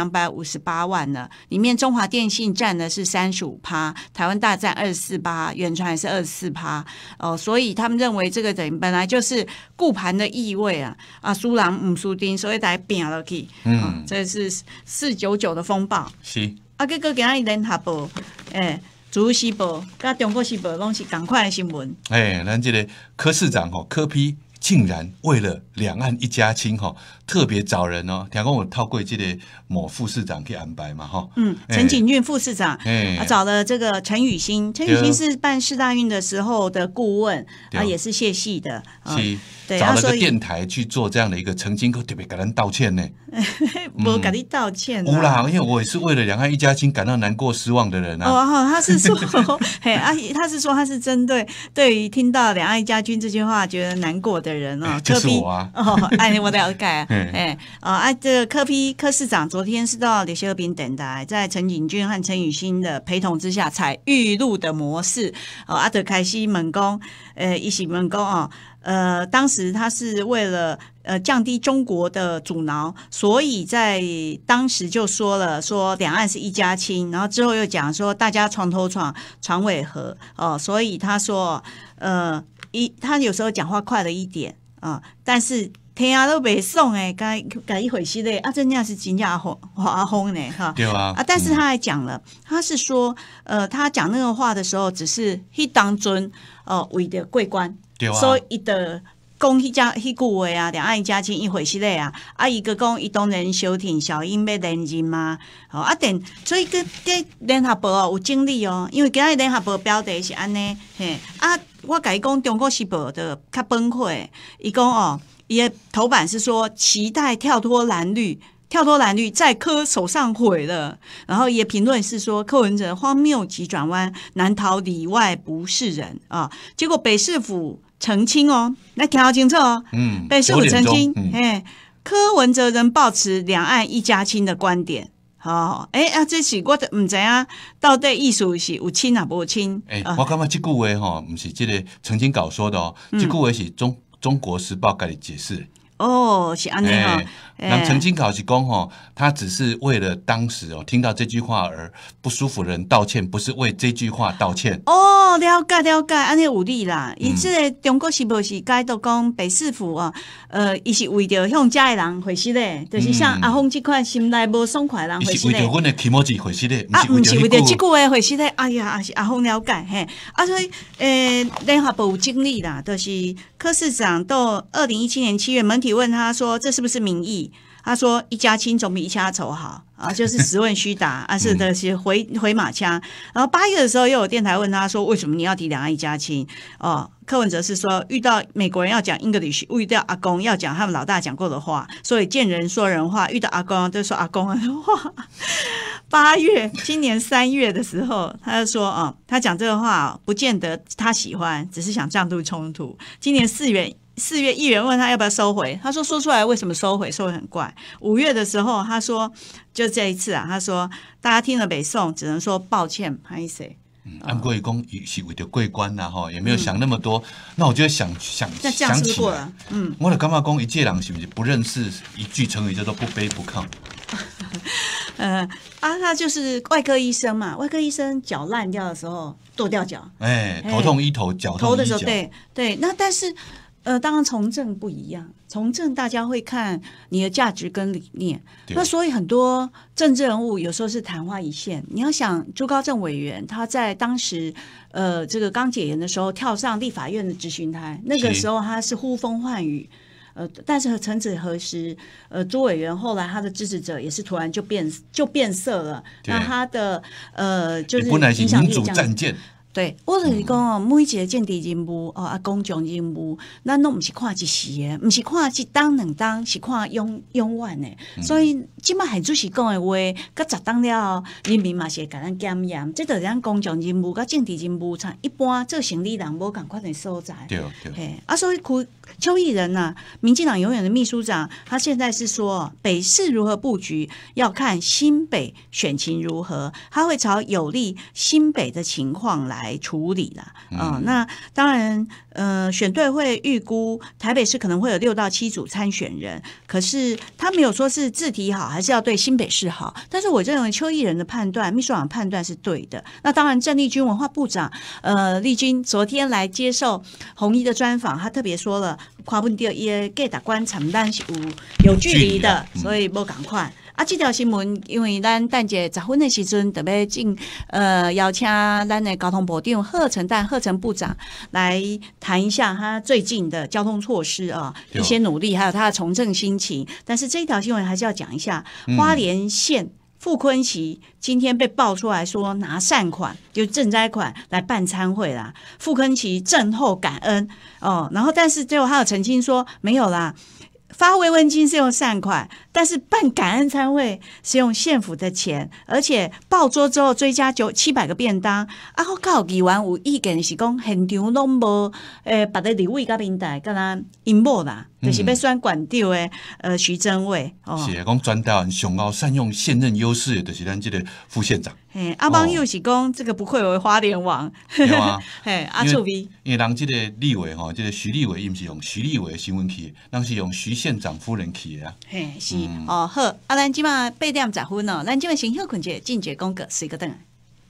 2258万了，里面中华电信占的是35%，台湾大占24%，远传也是24%，所以他们认为这个等于本来就是顾盘的意味啊，输人唔输丁，所以大家拼落去，这是499的风暴， 是结果今日联合报，自由时报甲中国时报拢是同款的新闻， 咱这个柯市长柯批竟然为了两岸一家亲特别找人听讲我透过这个某副市长去安排嘛陈景峻副市长找了这个陈宇欣是办世大运的时候的顾问也是谢系的对，找了个电台去做这样的一个澄清，特别给人道歉呢。 没给你道歉有啦，因为我也是为了两岸一家亲感到难过失望的人他是说他是针对于听到两岸一家亲这句话觉得难过的人就是我我了解这个柯市长昨天是到李小平电台，在陈景峻和陈宇欣的陪同之下，采预录的模式就开始问讲一起问讲当时他是为了降低中国的阻挠，所以在当时就说两岸是一家亲，然后之后又讲说大家床头床床尾和所以他说他有时候讲话快了一点但是听都袂爽该一回事嘞真正是真正阿轰呢对但是他还讲了，他是说他讲那个话的时候只是迄当中为了过关所以他就讲迄句话两岸一家亲一回事嘞伊个讲伊当然小挺小英要连任嘛所以跟联合报有争议因为今日联合报标题是安尼我甲伊讲中国时报就较崩溃，伊讲伊的头版是说期待跳脱蓝绿在柯手上毁了，然后也评论是说柯文哲荒谬急转弯，难逃里外不是人结果北市府澄清来听好清楚北市府澄清柯文哲仍抱持两岸一家亲的观点这是我唔知到底意思是有亲啊无亲我感觉这句话不是这个澄清稿说的这句话是中国时报给你解释是安尼那澄清稿是讲他只是为了当时听到这句话而不舒服的人道歉，不是为这句话道歉了解安尼有理啦伊这个中国时报是改到讲北市府伊是为着向家的人回事嘞，就是像阿峰这款心内无爽快的人回事嘞， 是为着阮的气持ち回事嘞不是为着这句话回事嘞是阿峰了解所以联合报有经历啦，就是柯市长到2017年7月媒体问他说这是不是民意，他说一家亲总比一家仇好就是实问虚答是的是回马枪。然后8月的时候又有电台问他说为什么你要提两岸一家亲柯文哲是说遇到美国人要讲 English， 遇到阿公要讲他们老大讲过的话，所以见人说人话，遇到阿公就说阿公的话8月今年3月的时候他就说他讲这个话不见得他喜欢，只是想降度冲突。今年4月议员问他要不要收回，他说说出来为什么收回很怪。5月的时候他说就这一次他说大家听了北宋只能说抱歉不好意思不过伊讲是为了过关啦也没有想那么多那我觉得想起来我就感觉讲一介人是不是不认识一句成语叫做不卑不亢他就是外科医生嘛，外科医生脚烂掉的时候剁掉脚头痛医头脚痛医脚的时候对那但是当然从政不一样，从政大家会看你的价值跟理念，那所以很多政治人物有时候是昙花一现。你要想朱高正委员他在当时这个刚解严的时候跳上立法院的质询台，那个时候他是呼风唤雨但是曾几何时朱委员后来他的支持者也是突然就变色了，那他的就是本来是民主战舰对，我就是讲每一个政治人物公众人物咱都不是看一时的，不是看一当两当，是看永远的所以现在海主席讲的话到10当了人民嘛是会给咱检验，这就是咱公众人物跟政治人物一般做生理人无同款的所在对所以邱毅人民进党永远的秘书长，他现在是说北市如何布局要看新北选情如何，他会朝有利新北的情况来来处理啦。那当然，选队会预估台北市可能会有6到7组参选人，可是他没有说是自体好还是要对新北市好。但是我认为邱毅人的判断，秘书长判断是对的。那当然，郑丽君文化部长丽君昨天来接受弘毅的专访，他特别说了，看不到伊给达官承担是有距离的，所以不赶快。这条新闻，因为咱等者10分的时阵，特别邀请咱的交通部长贺成部长来谈一下他最近的交通措施一些努力，还有他的从政心情。但是这一条新闻还是要讲一下，花莲县傅昆萁今天被爆出来说拿善款，就赈灾款来办餐会啦。傅昆萁震后感恩然后但是最后他有澄清说没有啦。发慰问金是用善款，但是办感恩餐会是用县府的钱，而且爆桌之后追加700个便当，我告议员有意见是讲现场拢无别的立委甲民代，敢若因某啦，就是要选县长的徐榛伟是讲全台湾上好善用现任优势的，就是咱这个副县长。 网友是讲这个不愧为花莲王， 对啊， 臭逼， 因为人这个立委这个徐立委，伊不是用徐立委的新闻去的，人是用徐县长夫人去的啊。 是好，咱今晚8点10分咱今晚先休困者，进节广告，随个等。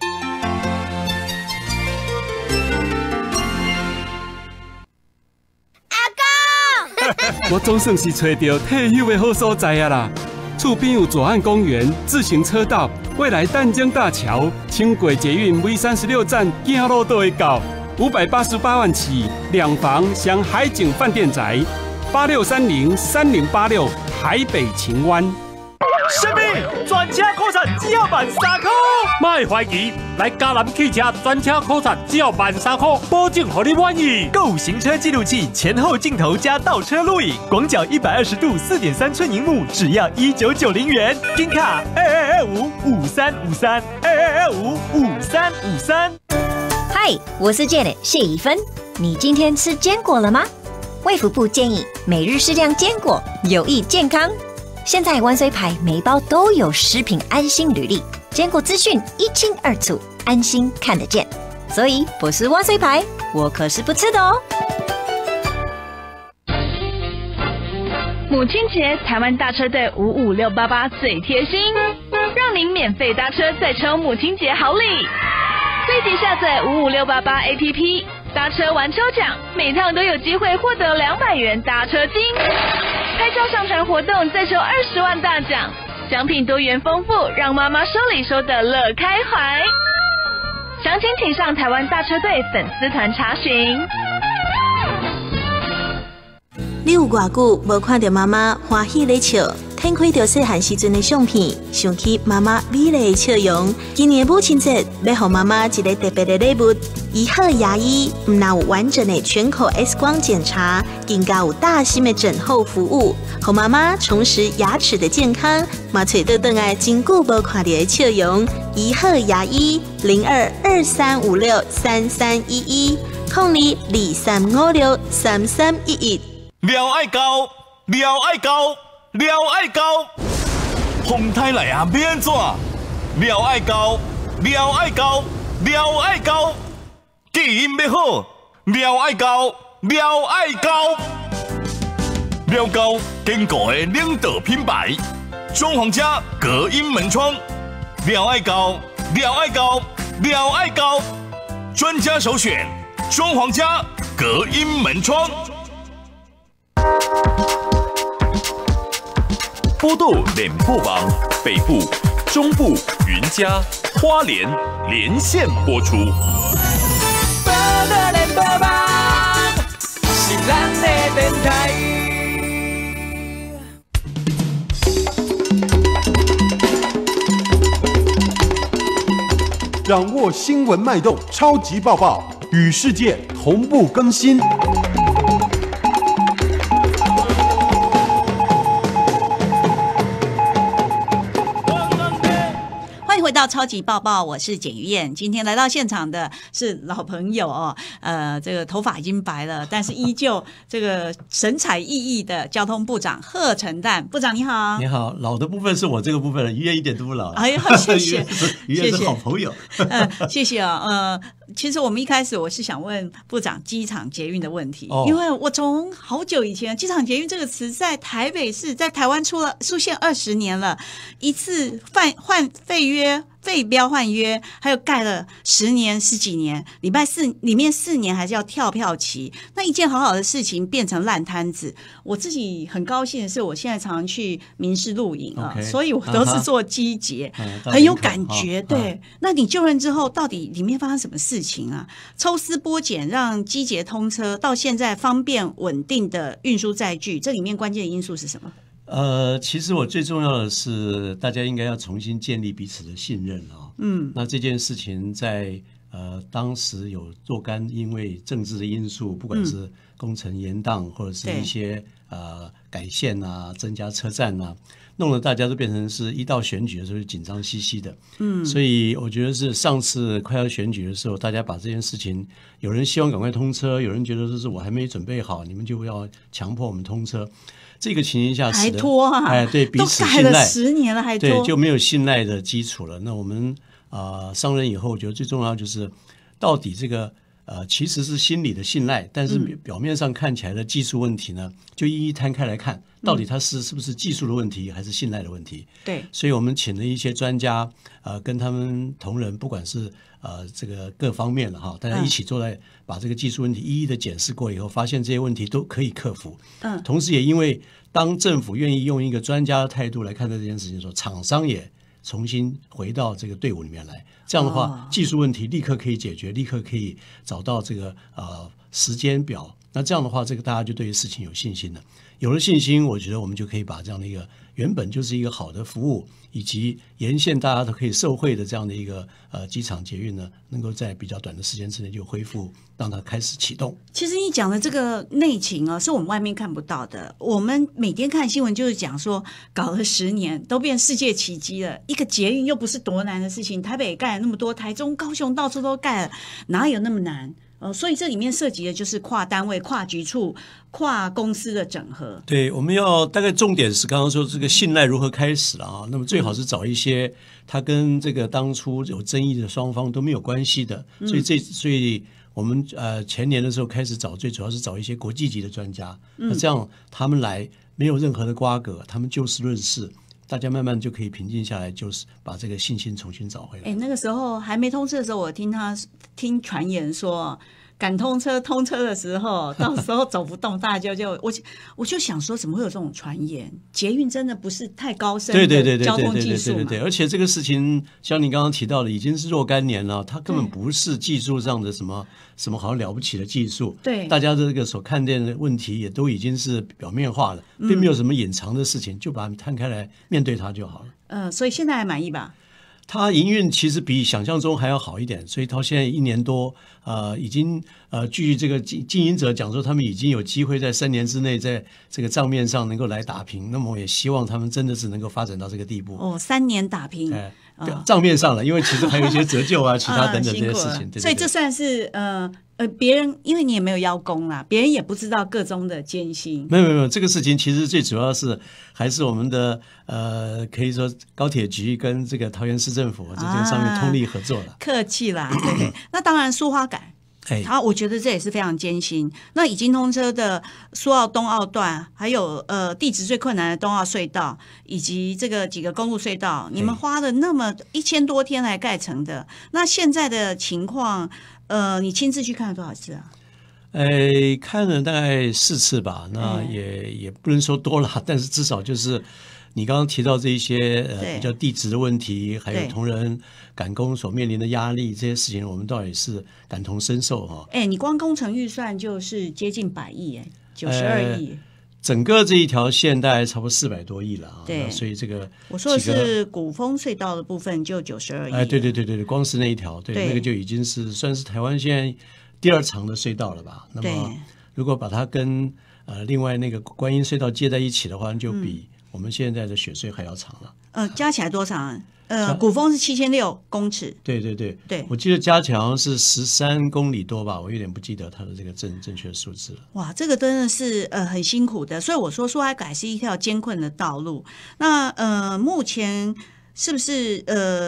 我总算是找到退休的好所在啊啦！厝边有左岸公园、自行车道，未来淡江大桥、轻轨捷运 V36站走路都会到。588万起，2房享海景饭店宅，86303086台北晴湾。 什么？专车考察只要13块？莫怀疑，来嘉南汽车专车考察只要13块，保证让你满意。 购行车记录器、前后镜头加倒车录影，广角120度4.3寸萤幕，只要1990元。金卡22255322255353。 嗨，我是 Janet 谢怡芬。你今天吃坚果了吗？卫福部建议每日适量坚果，有益健康。现在万岁牌每包都有食品安心履历，坚果资讯一清二楚，安心看得见。所以不是万岁牌，我可是不吃的哦。 母亲节，台湾大车队55688最贴心，让您免费搭车再抽母亲节好礼。立即下载55688 APP， 搭车玩抽奖，每趟都有机会获得200元搭车金。拍照上传活动再抽20万大奖，奖品多元丰富，让妈妈收礼收得乐开怀。详情请上台湾大车队粉丝团查询。 你有偌久无看到妈妈欢喜咧笑，展开着细汉时阵的相片，想起妈妈美丽的笑容。今年母亲节要给妈妈一个特别的礼物。怡和牙医不但有完整的全口 X 光检查，更加有大型的诊后服务，让妈妈重拾牙齿的健康，嘛找到回来真久无看到的笑容。怡和牙医0223563311，0223563311。 了爱高，了爱高，了爱高，风台来啊，要安怎？了爱高，了爱高，了爱高，基因要好，了爱高，了爱高，了高坚固的领导品牌，装潢家隔音门窗，了爱高，了爱高，了爱高，专家首选，装潢家隔音门窗。 波豆脸部网北部、中部、云嘉、花莲连线播出。 波豆脸部网是咱的电台。 掌握新闻脉动，超级报报，与世界同步更新。 回到超级报报，我是简于燕。今天来到现场的是老朋友哦，这个头发已经白了，但是依旧这个神采奕奕的交通部长贺成旦部长，你好。 你好，老的部分是我这个部分了，于燕一点都不老。 哎呀，谢谢， 于燕是好朋友。 谢谢啊， 其实我们一开始我是想问部长机场捷运的问题，因为我从好久以前，机场捷运这个词在台北市、在台湾出现20年了，一次换废约。废标换约，还有盖了10年、10几年，里面4年还是要跳票期。那一件好好的事情变成烂摊子。我自己很高兴的是，我现在常常去民视录影啊，所以我都是做机捷，很有感觉。对，那你就任之后，到底里面发生什么事情啊？抽丝剥茧，让机捷通车，到现在方便稳定的运输载具，这里面关键的因素是什么？ 其实我最重要的是，大家应该要重新建立彼此的信任啊。那这件事情在当时有若干因为政治的因素，不管是工程延宕，或者是一些改线啊、增加车站啊，弄得大家都变成是一到选举的时候就紧张兮兮的。所以我觉得是上次快要选举的时候，大家把这件事情，有人希望赶快通车，有人觉得说是我还没准备好，你们就要强迫我们通车。这个情形下还拖啊， 对彼此信赖， 都改了10年了还拖， 对就没有信赖的基础了。那我们上任以后，我觉得最重要就是到底这个其实是心理的信赖，但是表面上看起来的技术问题呢，就一一摊开来看，到底它是不是技术的问题，还是信赖的问题？ 对， 所以我们请了一些专家，跟他们同仁，不管是这个各方面了哈，大家一起坐在把这个技术问题一一的检视过以后，发现这些问题都可以克服。同时也因为当政府愿意用一个专家的态度来看待这件事情的时候，厂商也重新回到这个队伍里面来，这样的话，技术问题立刻可以解决，立刻可以找到这个时间表。那这样的话，这个大家就对于事情有信心了。有了信心，我觉得我们就可以把这样的一个原本就是一个好的服务，以及沿线大家都可以受惠的这样的一个机场捷运呢，能够在比较短的时间之内就恢复，让它开始启动。 其实你讲的这个内情啊，是我们外面看不到的。我们每天看新闻就是讲说，搞了10年都变世界奇迹了。一个捷运又不是多难的事情，台北盖了那么多，台中、高雄到处都盖了，哪有那么难？所以这里面涉及的就是跨单位、跨局处、跨公司的整合。 对，我们要大概重点是刚刚说这个信赖如何开始啊？那么最好是找一些他跟这个当初有争议的双方都没有关系的，所以我们前年的时候开始找，最主要是找一些国际级的专家，那这样他们来没有任何的瓜葛，他们就事论事。大家慢慢就可以平静下来，就是把这个信心重新找回来。 那个时候还没通车的时候，我听传言说，赶通车的时候，到时候走不动，大家我就想说，怎么会有这种传言？捷运真的不是太高深的交通技术嘛？ 对，而且这个事情像你刚刚提到的，已经是若干年了，它根本不是技术上的什么好像了不起的技术。 对， 大家的这个所看见的问题也都已经是表面化了，并没有什么隐藏的事情，就把它摊开来面对它就好了。 所以现在还满意吧？ 它营运其实比想象中还要好一点，所以到现在1年多，已经据这个经营者讲说，他们已经有机会在3年之内，在这个账面上能够来打平。那么我也希望他们真的是能够发展到这个地步。 3年打平， 账面上了，因为其实还有一些折旧啊，其他等等这些事情。 所以这算是别人因为你也没有邀功啦，别人也不知道个中的艰辛。 没有，这个事情其实最主要是还是我们的可以说高铁局跟这个桃园市政府在这个上面通力合作了。 客气啦，对。那当然苏花改。我觉得这也是非常艰辛。那已经通车的苏澳东澳段，还有地质最困难的东澳隧道，以及这个几个公路隧道，你们花了那么1000多天来盖成的。那现在的情况，你亲自去看了多少次啊？ 看了大概4次吧。那也不能说多了，但是至少就是你刚刚提到这一些比较地质的问题，还有同仁赶工所面临的压力，这些事情我们倒也是感同身受哈。 你光工程预算就是接近100亿，92亿。 整个这一条线大概差不多400多亿了啊。 对， 所以这个我说的是古丰隧道的部分就92亿。 对，光是那一条，对，那个就已经是算是台湾现在第2长的隧道了吧？那么如果把它跟另外那个观音隧道接在一起的话，就比我们现在的雪隧还要长了。 加起来多长？古丰是76公尺。 对，我记得加起来好像是13公里多吧，我有点不记得它的这个正确数字了。 哇，这个真的是很辛苦的，所以我说苏花改是一条艰困的道路。那目前是不是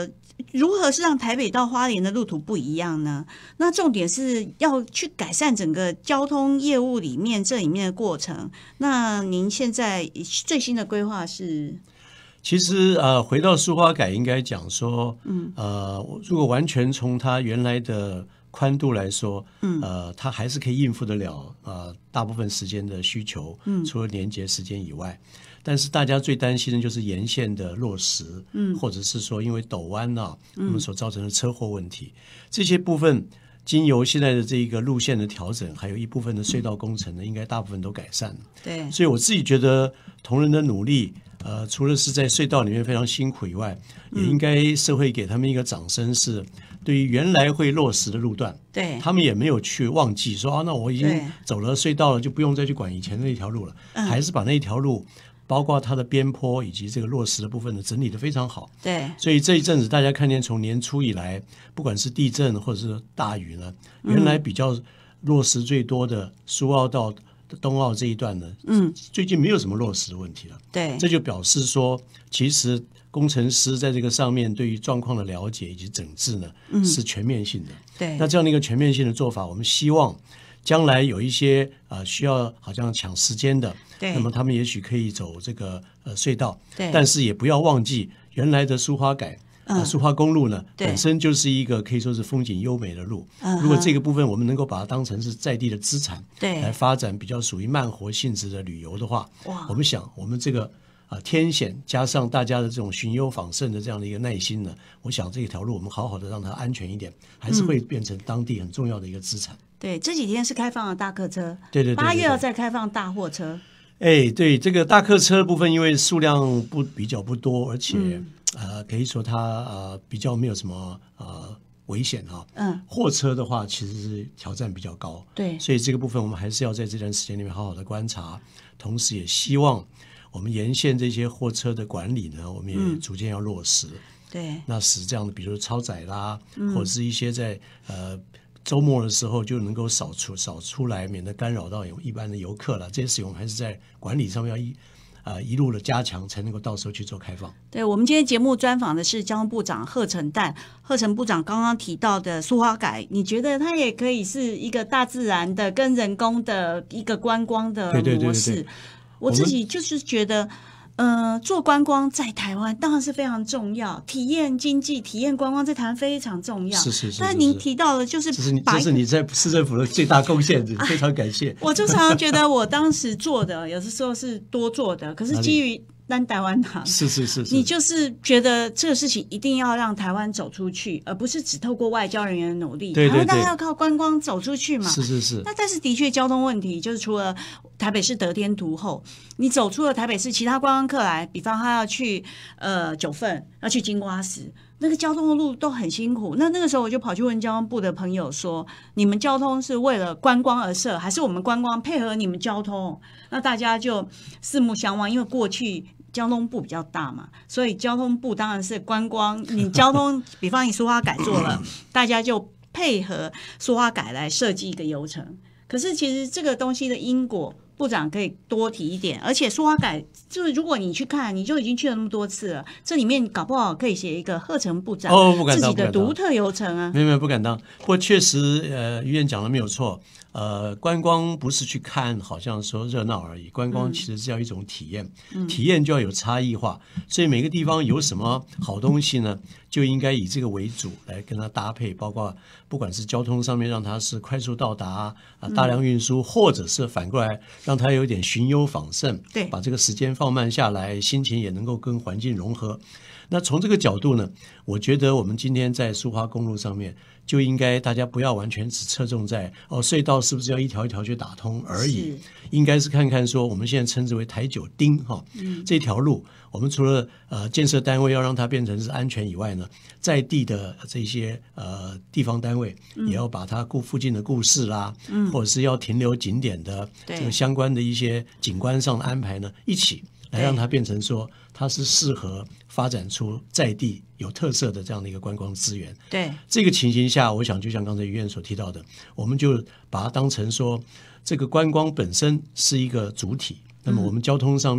如何是让台北到花莲的路途不一样呢？那重点是要去改善整个交通业务里面的过程。那您现在最新的规划是？ 其实回到苏花改，应该讲说，如果完全从它原来的宽度来说，它还是可以应付得了大部分时间的需求，除了年节时间以外。但是大家最担心的就是沿线的落实，或者是说因为陡弯我们所造成的车祸问题，这些部分经由现在的这个路线的调整，还有一部分的隧道工程呢，应该大部分都改善了。 对， 所以我自己觉得同仁的努力，除了是在隧道里面非常辛苦以外，也应该社会给他们一个掌声，是对于原来会落实的路段， 对他们也没有去忘记说那我已经走了隧道了，就不用再去管以前的那条路了，还是把那条路包括它的边坡以及这个落实的部分呢，整理得非常好。 对， 所以这一阵子大家看见从年初以来，不管是地震或者是大雨呢，原来比较落实最多的苏澳到东澳这一段呢，最近没有什么落实的问题了。 对， 这就表示说，其实工程师在这个上面对于状况的了解以及整治呢，是全面性的。 对， 那这样的一个全面性的做法，我们希望将来有一些需要好像抢时间的，那么他们也许可以走这个隧道，但是也不要忘记原来的苏花改。苏花公路呢，本身就是一个可以说是风景优美的路。如果这个部分我们能够把它当成是在地的资产，来发展比较属于慢活性质的旅游的话，我们想我们这个天险加上大家的这种寻幽访胜的这样的一个耐心呢，我想这条路我们好好的让它安全一点，还是会变成当地很重要的一个资产。 对，这几天是开放了大客车， 对 8月要再开放大货车。 对，这个大客车的部分，因为数量比较不多，而且可以说它比较没有什么危险货车的话其实是挑战比较高， 对， 所以这个部分我们还是要在这段时间里面好好的观察，同时也希望我们沿线这些货车的管理呢，我们也逐渐要落实。 对， 那使这样的，比如超载啦，或者是一些在周末的时候就能够少出来，免得干扰到一般的游客了。这些事情我们还是在管理上面要一路的加强，才能够到时候去做开放。 对，我们今天节目专访的是交通部长贺成旦。贺成部长刚刚提到的苏花改，你觉得它也可以是一个大自然的跟人工的一个观光的模式？对，我自己就是觉得。做观光在台湾当然是非常重要，体验经济、体验观光在台湾非常重要。 是。 但您提到的就是这是你在市政府的最大贡献，非常感谢。 我就常常觉得我当时做的有的时候是多做的，可是基于台湾行， 是， 你就是觉得这个事情一定要让台湾走出去，而不是只透过外交人员的努力。 对， 台湾大家要靠观光走出去嘛。 是。 那但是的确交通问题，就是除了台北市得天独厚，你走出了台北市，其他观光客来，比方他要去九份，要去金瓜石，那个交通的路都很辛苦。那个时候我就跑去问交通部的朋友说，你们交通是为了观光而设，还是我们观光配合你们交通？那大家就四目相望，因为过去交通部比较大嘛，所以交通部当然是观光，你交通比方你苏花改做了，大家就配合苏花改来设计一个游程。可是其实这个东西的因果，部长可以多提一点。而且苏花改就是如果你去看，你就已经去了那么多次了，这里面搞不好可以写一个贺成部长自己的独特游程啊。 没有不敢当。不过确实于燕讲的没有错，观光不是去看好像说热闹而已，观光其实是要一种体验，体验就要有差异化，所以每个地方有什么好东西呢，就应该以这个为主来跟它搭配，包括不管是交通上面让它是快速到达大量运输，或者是反过来让它有点寻幽访胜， 对， 把这个时间放慢下来，心情也能够跟环境融合。那从这个角度呢，我觉得我们今天在苏花公路上面就应该大家不要完全只侧重在隧道是不是要一条一条去打通而已，应该是看看说我们现在称之为台九丁这条路，我们除了建设单位要让它变成是安全以外呢，在地的这些地方单位也要把它附近的故事啦，或者是要停留景点的这个相关的一些景观上的安排呢，一起来让它变成说它是适合发展出在地有特色的这样的一个观光资源。 对， 这个情形下，我想就像刚才于院所提到的，我们就把它当成说这个观光本身是一个主体，那么我们交通上面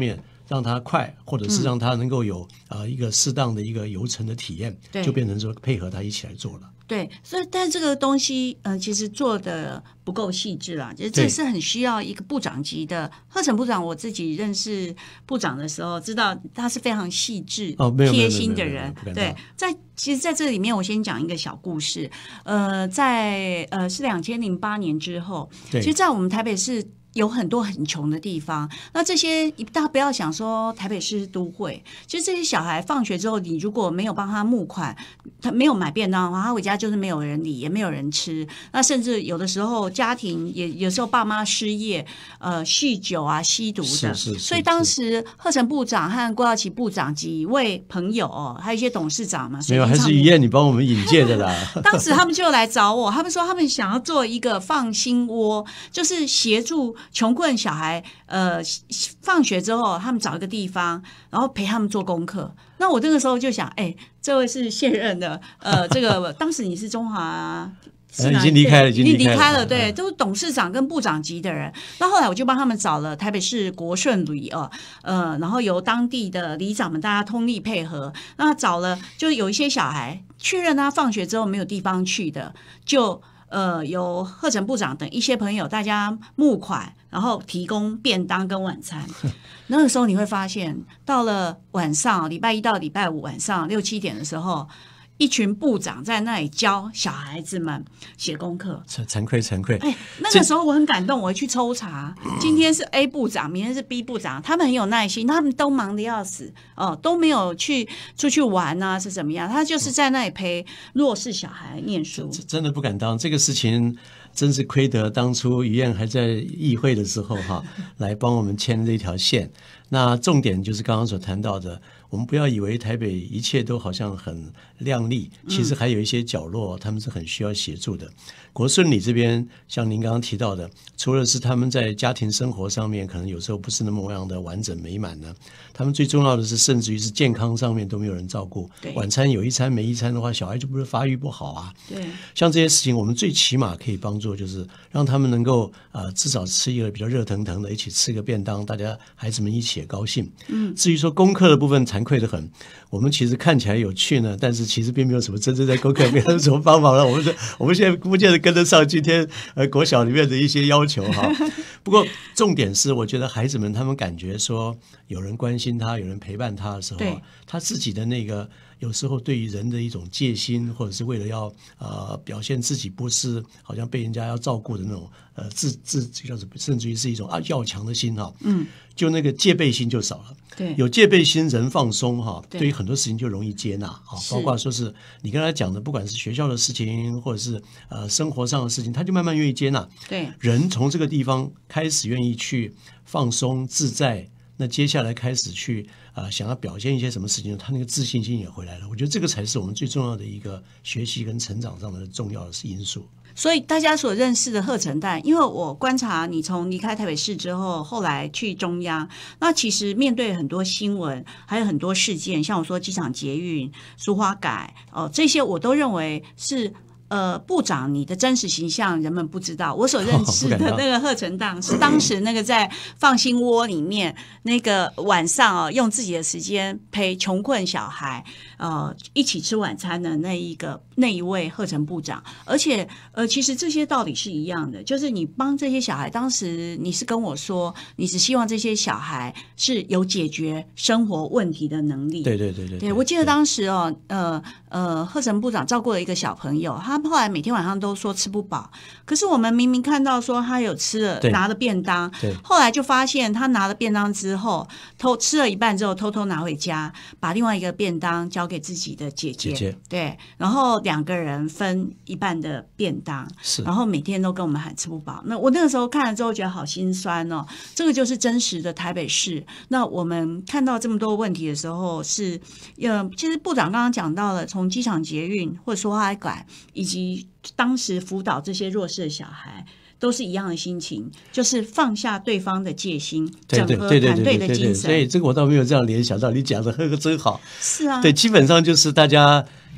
让它快，或者是让它能够有一个适当的一个游程的体验，就变成说配合它一起来做了。 对，所以但这个东西其实做的不够细致啦，其实这是很需要一个部长级的贺成部长。我自己认识部长的时候，知道他是非常细致、贴心的人。对，其实在这里面，我先讲一个小故事。是2008年之后，其实，在我们台北市有很多很穷的地方，那这些大家不要想说台北市是都会，其实这些小孩放学之后，你如果没有帮他募款，他没有买便当的话，他回家就是没有人理，也没有人吃。那甚至有的时候家庭也有时候爸妈失业，酗酒啊、吸毒的。所以当时贺成部长和郭耀琪部长几位朋友还有一些董事长嘛， 没有，还是于燕你帮我们引荐的啦。 当时他们就来找我，他们说他们想要做一个放心窝，就是协助穷困小孩，放学之后他们找一个地方，然后陪他们做功课。那我这个时候就想，这位是现任的，这个当时你是中华。 已经离开了，已经离开了，对，都是董事长跟部长级的人。那后来我就帮他们找了台北市国顺旅然后由当地的里长们大家通力配合，那找了就是有一些小孩确认他放学之后没有地方去的，就由贺成部长等一些朋友大家募款，然后提供便当跟晚餐。那个时候你会发现，到了晚上，礼拜一到礼拜五晚上6、7点的时候，一群部长在那里教小孩子们写功课， 惭愧。 那个时候我很感动，我去抽查，今天是 A 部长，明天是 B 部长，他们很有耐心，他们都忙得要死都没有出去玩啊，是怎么样？他就是在那里陪弱势小孩念书。 真的不敢当，这个事情真是亏得当初于燕还在议会的时候来帮我们牵这条线。那重点就是刚刚所谈到的，我们不要以为台北一切都好像很亮丽，其实还有一些角落他们是很需要协助的。国顺里这边像您刚刚提到的，除了是他们在家庭生活上面可能有时候不是那么样的完整美满呢，他们最重要的是甚至于是健康上面都没有人照顾。晚餐有一餐没一餐的话，小孩就不是发育不好啊。 对， 像这些事情我们最起码可以帮助，就是让他们能够至少吃一个比较热腾腾的，一起吃个便当，大家孩子们一起也高兴。至于说功课的部分，惭愧得很，我们其实看起来有趣呢，但是其实并没有什么真正在功课里面有什么帮忙了。我们现在不见得跟得上今天国小里面的一些要求不过重点是，我觉得孩子们他们感觉说有人关心他，有人陪伴他的时候，他自己的那个有时候对于人的一种戒心，或者是为了要表现自己不是好像被人家要照顾的那种甚至于是一种要强的心就那个戒备心就少了。 对， 有戒备心，人放松对于很多事情就容易接纳包括说是你跟他讲的，不管是学校的事情，或者是生活上的事情，他就慢慢愿意接纳。 对， 人从这个地方开始愿意去放松自在，那接下来开始去想要表现一些什么事情，他那个自信心也回来了。我觉得这个才是我们最重要的一个学习跟成长上的重要的因素。 所以大家所认识的贺成蛋，因为我观察你从离开台北市之后，后来去中央，那其实面对很多新闻，还有很多事件，像我说机场捷运、苏花改这些我都认为是部长你的真实形象人们不知道。我所认识的那个贺成蛋是当时那个在放心窝里面那个晚上用自己的时间陪穷困小孩一起吃晚餐的那一位贺成部长。而且其实这些道理是一样的，就是你帮这些小孩，当时你是跟我说你是希望这些小孩是有解决生活问题的能力。 对， 我记得当时贺成部长照顾了一个小朋友，他后来每天晚上都说吃不饱，可是我们明明看到说他有吃了拿了便当，后来就发现他拿了便当之后吃了一半之后偷偷拿回家，把另外一个便当交给自己的姐姐，对，然后2个人分一半的便当，然后每天都跟我们喊吃不饱。那我那个时候看了之后觉得好心酸哦，这个就是真实的台北市。那我们看到这么多问题的时候是其实部长刚刚讲到了，从机场捷运或者说花改以及当时辅导这些弱势的小孩都是一样的心情，就是放下对方的戒心，整合团队的精神。 所以这个我倒没有这样联想到，你讲的真好。 是啊， 对，基本上就是大家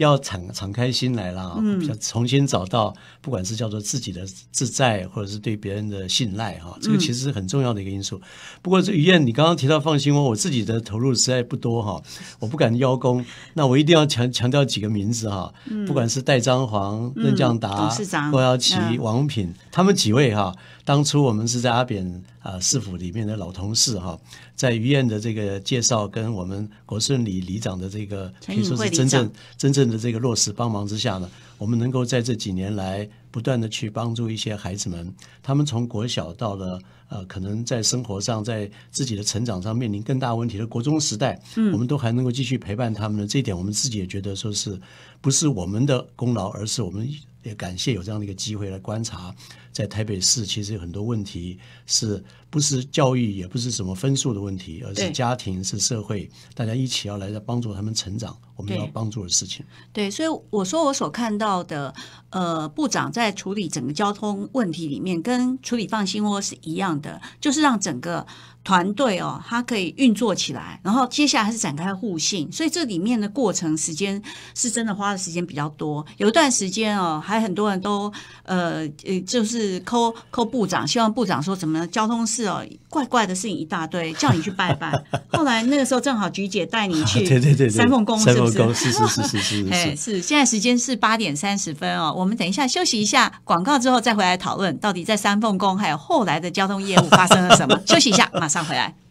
要敞开心来啦，重新找到不管是叫做自己的自在，或者是对别人的信赖哈，这个其实是很重要的一个因素。不过于燕，你刚刚提到放心窝，我自己的投入实在不多哈，我不敢邀功，那我一定要强调几个名字哈，不管是戴章煌、任将达、郭耀琪、王品，他们几位哈，当初我们是在阿扁市府里面的老同事哈，在于燕的这个介绍跟我们国顺里长的这个可以说是真正的这个落实帮忙之下呢，我们能够在这几年来不断的去帮助一些孩子们，他们从国小到了可能在生活上在自己的成长上面临更大问题的国中时代，我们都还能够继续陪伴他们的这一点，我们自己也觉得说是不是我们的功劳，而是我们也感谢有这样的一个机会来观察，在台北市其实有很多问题是不是教育，也不是什么分数的问题，而是家庭，是社会，大家一起要来帮助他们成长，我们要帮助的事情。 对，所以我说我所看到的，部长在处理整个交通问题里面，跟处理放心窝是一样的，就是让整个团队它可以运作起来，然后接下来还是展开互信，所以这里面的过程时间是真的花的时间比较多。有一段时间还很多人都就是扣部长，希望部长说怎么交通事怪怪的事情一大堆，叫你去拜拜。后来那个时候正好菊姐带你去三凤宫，是不是？是。现在时间是8:30，我们等一下休息一下，广告之后再回来讨论，到底在三凤宫还有后来的交通业务发生了什么。休息一下，马上回来。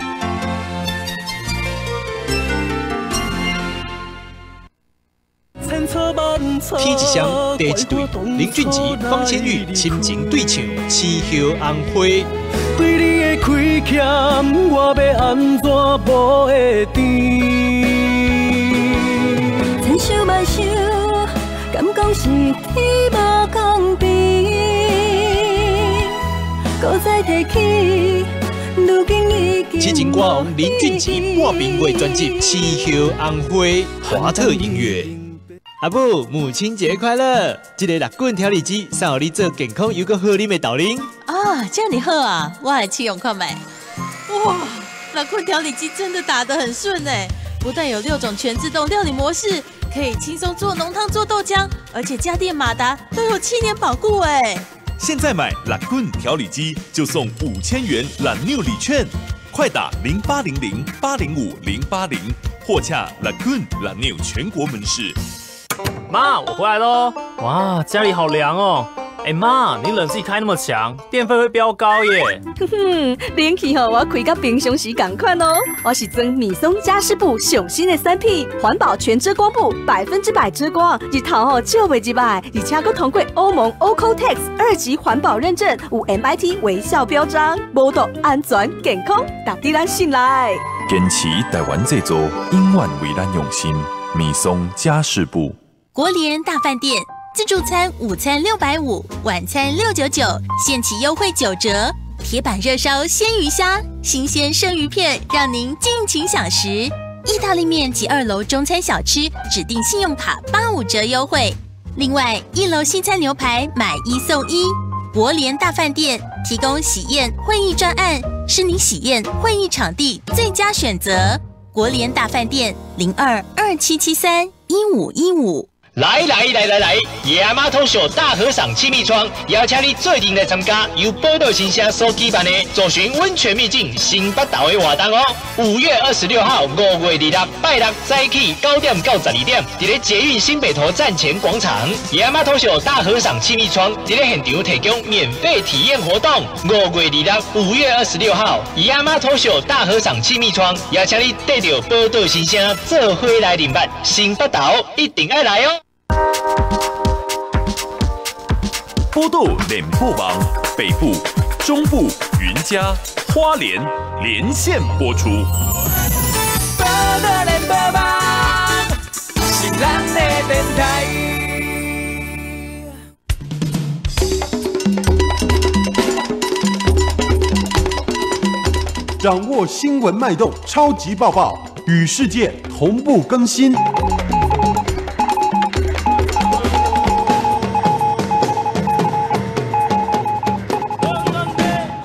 天一箱第一队，林俊杰、方千玉亲情对唱《七叶红花》。对你的亏欠，我要安怎补会甜？ 千想万想，敢讲是天无公平？搁再提起，如今已经。 齐秦歌王林俊杰半边月专辑《七叶红花》，华特音乐。阿母，母亲节快乐！这个6棍调理机，送予你做健康又个好啉的豆奶。 这样好啊，我来试用看卖。哇，6棍调理机真的打得很顺哎，不但有6种全自动料理模式，可以轻松做浓汤、做豆浆，而且家电马达都有7年保固哎。 现在买6棍调理机就送5000元蓝牛礼券，快打0800805080，或洽6棍蓝牛全国门市。 妈，我回来喽！哇，家里好凉哦。妈，你冷气开那么强，电费会飙高耶。 冷气我开甲平常时同款哦。我是装米松家饰布上新的产品，环保全遮光布，100%遮光，日头照袂入来，而且还通过欧盟 Ocotex 2级环保认证，有 MIT 微笑标章，无毒、安全、健康，值得咱信赖。 坚持台湾制作，永远为咱用心。米松家饰布。 国联大饭店自助餐午餐650，晚餐699，限期优惠9折。铁板热烧鲜鱼虾，新鲜生鱼片，让您尽情享食。意大利面及2楼中餐小吃指定信用卡85折优惠。另外，1楼西餐牛排买1送1。国联大饭店提供喜宴会议专案，是你喜宴会议场地最佳选择。国联大饭店0227731515。 来，野马土秀大和尚气密窗，邀请你做阵来参加由报道新声所举办的左巡温泉秘境新北岛的活动哦。5月26号5月26拜六早起9点到12点，伫咧捷运新北投站前广场，野马土秀大和尚气密窗伫咧现场提供免费体验活动。5月26号，野马土秀大和尚气密窗邀请你带着报道新声做伙来领办新北岛，一定要来哦。 波豆联播网北部、中部、云嘉、花莲连线播出。 波豆联播网是咱的电台。 掌握新闻脉动，超级报报，与世界同步更新。 回到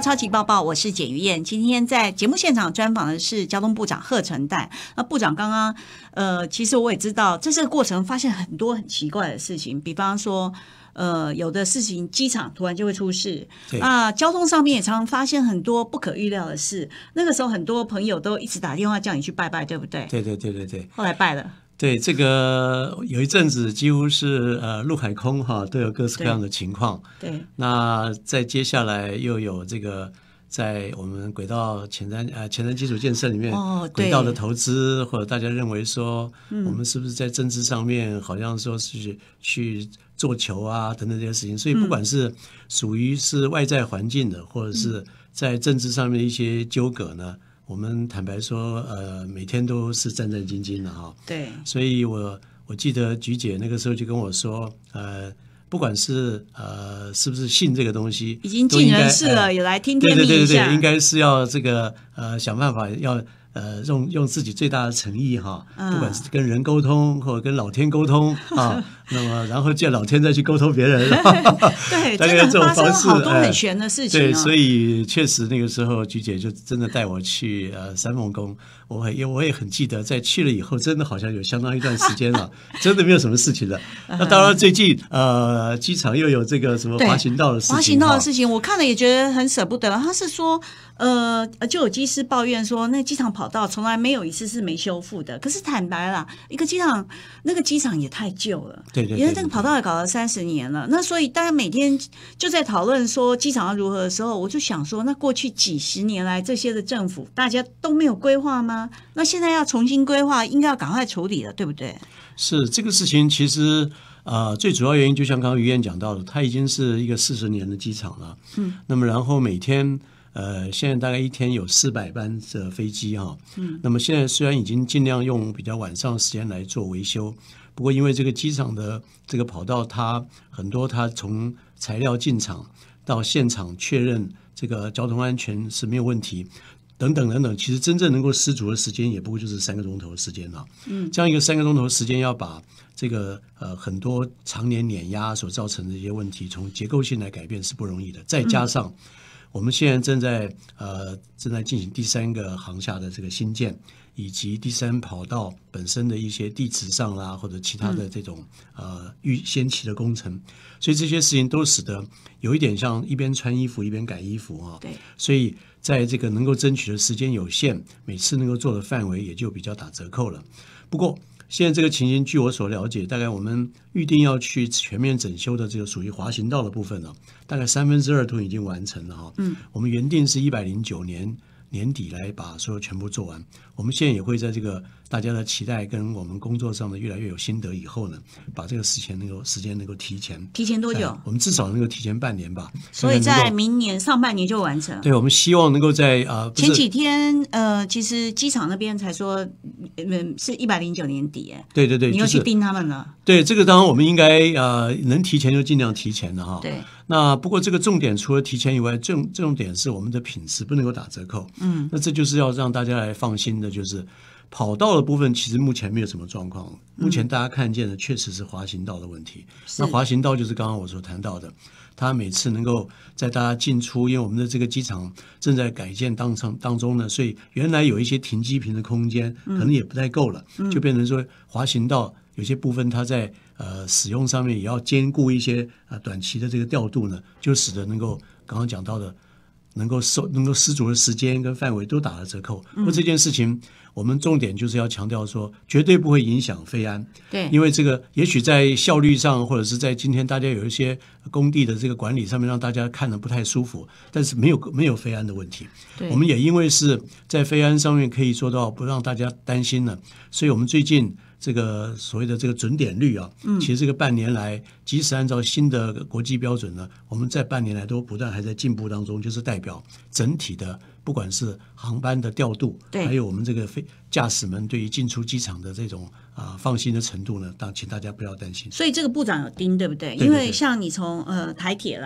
超级报报，我是简于燕。今天在节目现场专访的是交通部长贺成代。那部长刚刚其实我也知道，在这个过程发现很多很奇怪的事情，比方说有的事情机场突然就会出事啊，交通上面也常常发现很多不可预料的事。那个时候很多朋友都一直打电话叫你去拜拜，对不对？ 对。 后来拜了。 对，这个有一阵子几乎是陆海空哈都有各式各样的情况。 对。 那在接下来又有这个在我们轨道前瞻基础建设里面，轨道的投资，或者大家认为说，我们是不是在政治上面好像说是去做球啊等等这些事情。所以不管是属于是外在环境的，或者是在政治上面的一些纠葛呢，我们坦白说，每天都是战战兢兢的哈。 对。 所以我记得菊姐那个时候就跟我说，不管是是不是信这个东西， 已经尽人事了，也来听天命一下。 对，应该是要这个想办法要用自己最大的诚意哈，不管是跟人沟通或者跟老天沟通啊，那么然后借老天再去沟通别人。 对， 大概这种方式， 好多很玄的事情。 对，所以确实那个时候菊姐就真的带我去三凤宫，我也很记得，在去了以后，真的好像有相当一段时间了，真的没有什么事情了。那当然最近机场又有这个什么滑行道的事情， 滑行道的事情，我看了也觉得很舍不得。他是说，就有机师抱怨说，那机场跑道从来没有一次是没修复的。可是坦白啦，一个机场那个机场也太旧了， 对， 因为这个跑道也搞了30年了。那所以大家每天就在讨论说机场要如何的时候，我就想说，那过去几十年来这些的政府大家都没有规划吗？那现在要重新规划，应该要赶快处理了，对不对？ 是这个事情，其实最主要原因就像刚刚于燕讲到的，它已经是一个40年的机场了。那么然后每天现在大概一天有400班的飞机哈。那么现在虽然已经尽量用比较晚上的时间来做维修，不过因为这个机场的这个跑道，它很多它从材料进场到现场确认这个交通安全是没有问题。等等，其实真正能够失足的时间也不过就是3个钟头的时间了。这样一个3个钟头的时间，要把这个很多常年碾压所造成的一些问题，从结构性来改变是不容易的。再加上我们现在正在进行第3个航厦的这个新建，以及第3跑道本身的一些地质上啦，或者其他的这种先期的工程，所以这些事情都使得有一点像一边穿衣服一边改衣服啊。 对， 所以在这个能够争取的时间有限，每次能够做的范围也就比较打折扣了。不过现在这个情形，据我所了解，大概我们预定要去全面整修的这个属于滑行道的部分呢，大概2/3都已经完成了哈。我们原定是109年年底来把所有全部做完。我们现在也会在这个大家的期待跟我们工作上的越来越有心得以后呢，把这个时间能够提前多久？ 我们至少能够提前半年吧。 所以在明年上半年就完成。 对，我们希望能够在前几天其实机场那边才说是109年底哎。 对， 你又去盯他们了。 对，这个当然我们应该能提前就尽量提前的哈。 对。 那不过这个重点除了提前以外，重点是我们的品质不能够打折扣。那这就是要让大家来放心的，就是跑道的部分其实目前没有什么状况。目前大家看见的确实是滑行道的问题。那滑行道就是刚刚我所谈到的，它每次能够在大家进出，因为我们的这个机场正在改建当中呢，所以原来有一些停机坪的空间可能也不太够了，就变成说滑行道有些部分它在使用上面也要兼顾一些短期的这个调度呢，就使得能够刚刚讲到的能够失足的时间跟范围都打了折扣。那这件事情我们重点就是要强调说，绝对不会影响飞安。 对， 因为这个也许在效率上，或者是在今天大家有一些工地的这个管理上面，让大家看得不太舒服，但是没有飞安的问题。我们也因为是在飞安上面可以做到不让大家担心了，所以我们最近这个所谓的这个准点率啊，其实这个半年来，即使按照新的国际标准呢，我们在半年来都不断还在进步当中，就是代表整体的不管是航班的调度，还有我们这个驾驶们对于进出机场的这种放心的程度呢，请大家不要担心。 所以这个部长有盯，对不对？因为像你从台铁啦。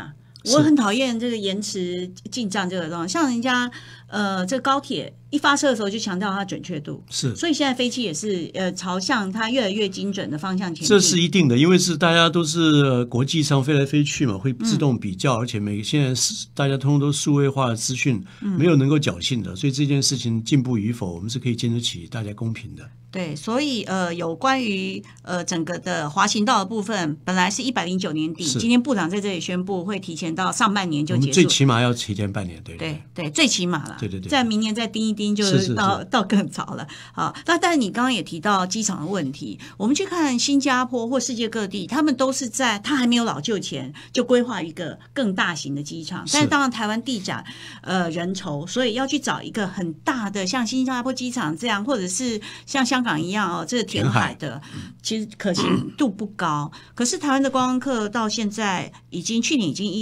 我很讨厌这个延迟进账这个东西，像人家这个高铁一发射的时候就强调它准确度， 是， 所以现在飞机也是朝向它越来越精准的方向前进。 这是一定的，因为是大家都是国际上飞来飞去嘛，会自动比较，而且现在大家通通都数位化的资讯，没有能够侥幸的，所以这件事情进步与否，我们是可以监督起大家公平的。 对，所以有关于整个的滑行道的部分，本来是109年底，今天部长在这里宣布会提前到上半年就结束， 最起码要提前半年， 对，最起码了， 对， 在明年再盯一盯，就是到更早了。好，但是你刚刚也提到机场的问题，我们去看新加坡或世界各地，他们都是在它还没有老旧前就规划一个更大型的机场，但是当然台湾地窄人稠，所以要去找一个很大的像新加坡机场这样，或者是像香港一样这个填海的，其实可行度不高。可是台湾的观光客到现在去年已经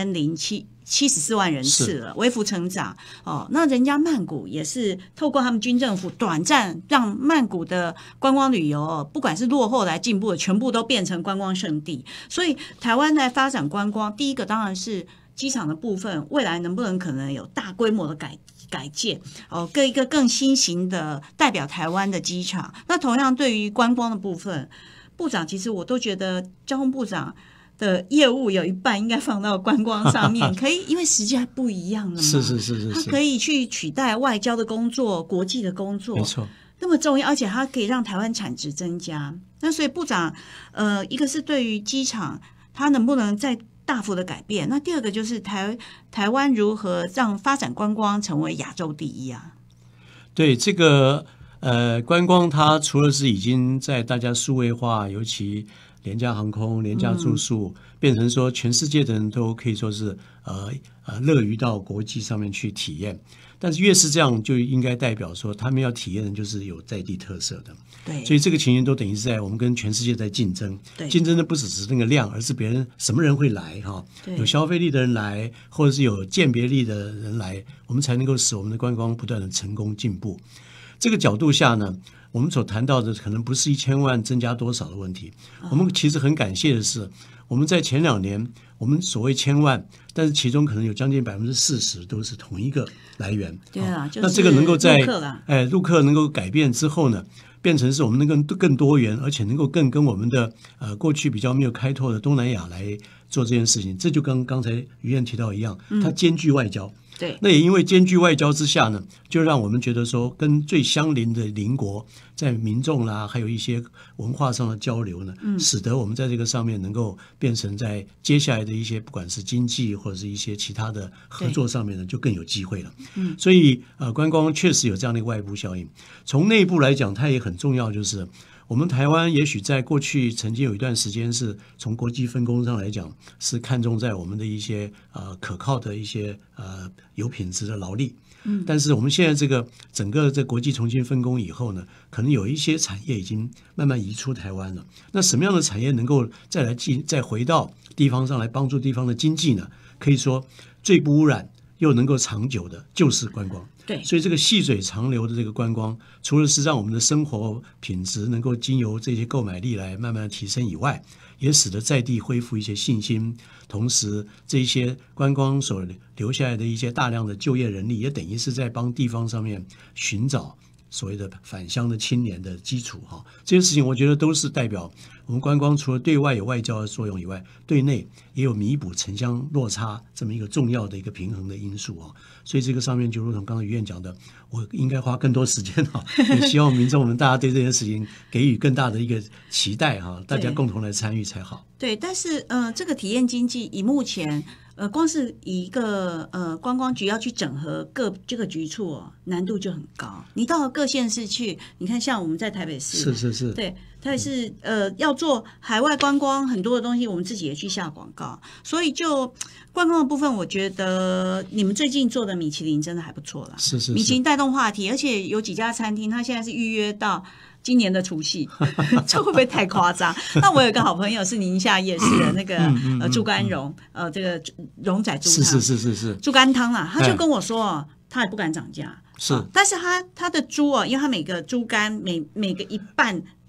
1074万人次了，微幅成长那人家曼谷也是透过他们军政府短暂让曼谷的观光旅游不管是落后来进步的，全部都变成观光胜地。所以台湾来发展观光，第一个当然是机场的部分，未来能不能可能有大规模的改建一个更新型的代表台湾的机场。那同样对于观光的部分，部长其实我都觉得交通部长的业务有一半应该放到观光上面，可以，因为时间不一样了嘛， 是， 它可以去取代外交的工作、国际的工作， 没错， 那么重要，而且它可以让台湾产值增加。那所以部长，一个是对于机场，它能不能再大幅的改变？那第二个就是台湾如何让发展观光成为亚洲第一啊？ 对这个观光，它除了是已经在大家数位化，尤其廉价航空、廉价住宿，变成说全世界的人都可以说是乐于到国际上面去体验。但是越是这样，就应该代表说他们要体验的就是有在地特色的。 对， 所以这个情形都等于是在我们跟全世界在竞争。 对， 竞争的不只是那个量，而是别人什么人会来哈？有消费力的人来，或者是有鉴别力的人来，我们才能够使我们的观光不断的成功进步。这个角度下呢，我们所谈到的可能不是1000万增加多少的问题。我们其实很感谢的是，我们在前2年，我们所谓1000万，但是其中可能有将近40%都是同一个来源。 对啊， 那这个能够在陆客能够改变之后呢，变成是我们能够更多元，而且能够更跟我们的过去比较没有开拓的东南亚来做这件事情。这就跟刚才于燕提到一样，它兼具外交。 对， 那也因为兼具外交之下呢，就让我们觉得说，跟最相邻的邻国在民众啦，还有一些文化上的交流呢，使得我们在这个上面能够变成在接下来的一些不管是经济或者是一些其他的合作上面呢，就更有机会了。所以观光确实有这样的一个外部效应。从内部来讲，它也很重要，就是我们台湾也许在过去曾经有一段时间是从国际分工上来讲，是看重在我们的一些可靠的一些有品质的劳力。但是我们现在这个整个这国际重新分工以后呢，可能有一些产业已经慢慢移出台湾了。那什么样的产业能够再回到地方上来帮助地方的经济呢？可以说最不污染又能够长久的就是观光。 对， 所以这个细水长流的这个观光，除了是让我们的生活品质能够经由这些购买力来慢慢的提升以外，也使得在地恢复一些信心。同时，这些观光所留下来的一些大量的就业人力，也等于是在帮地方上面寻找所谓的返乡的青年的基础哈。这些事情我觉得都是代表我们观光除了对外有外交的作用以外，对内也有弥补城乡落差这么一个重要的一个平衡的因素啊。所以这个上面就如同刚刚于燕讲的，我应该花更多时间哈，也希望民众们大家对这件事情给予更大的一个期待哈，大家共同来参与才好。 对，但是这个体验经济以目前光是以一个观光局要去整合这个局处难度就很高。你到了各县市去，你看像我们在台北市， 是， 对，台北市要做海外观光很多的东西，我们自己也去下广告，所以就观光的部分，我觉得你们最近做的米其林真的还不错啦。 是， 米其林带动话题，而且有几家餐厅，它现在是预约到今年的除夕，这会不会太夸张？那我有个好朋友是宁夏夜市的那个猪肝蓉，这个蓉仔猪汤， 是猪肝汤啦，他就跟我说，他也不敢涨价， 是， 但是他的猪因为他每个猪肝每个一半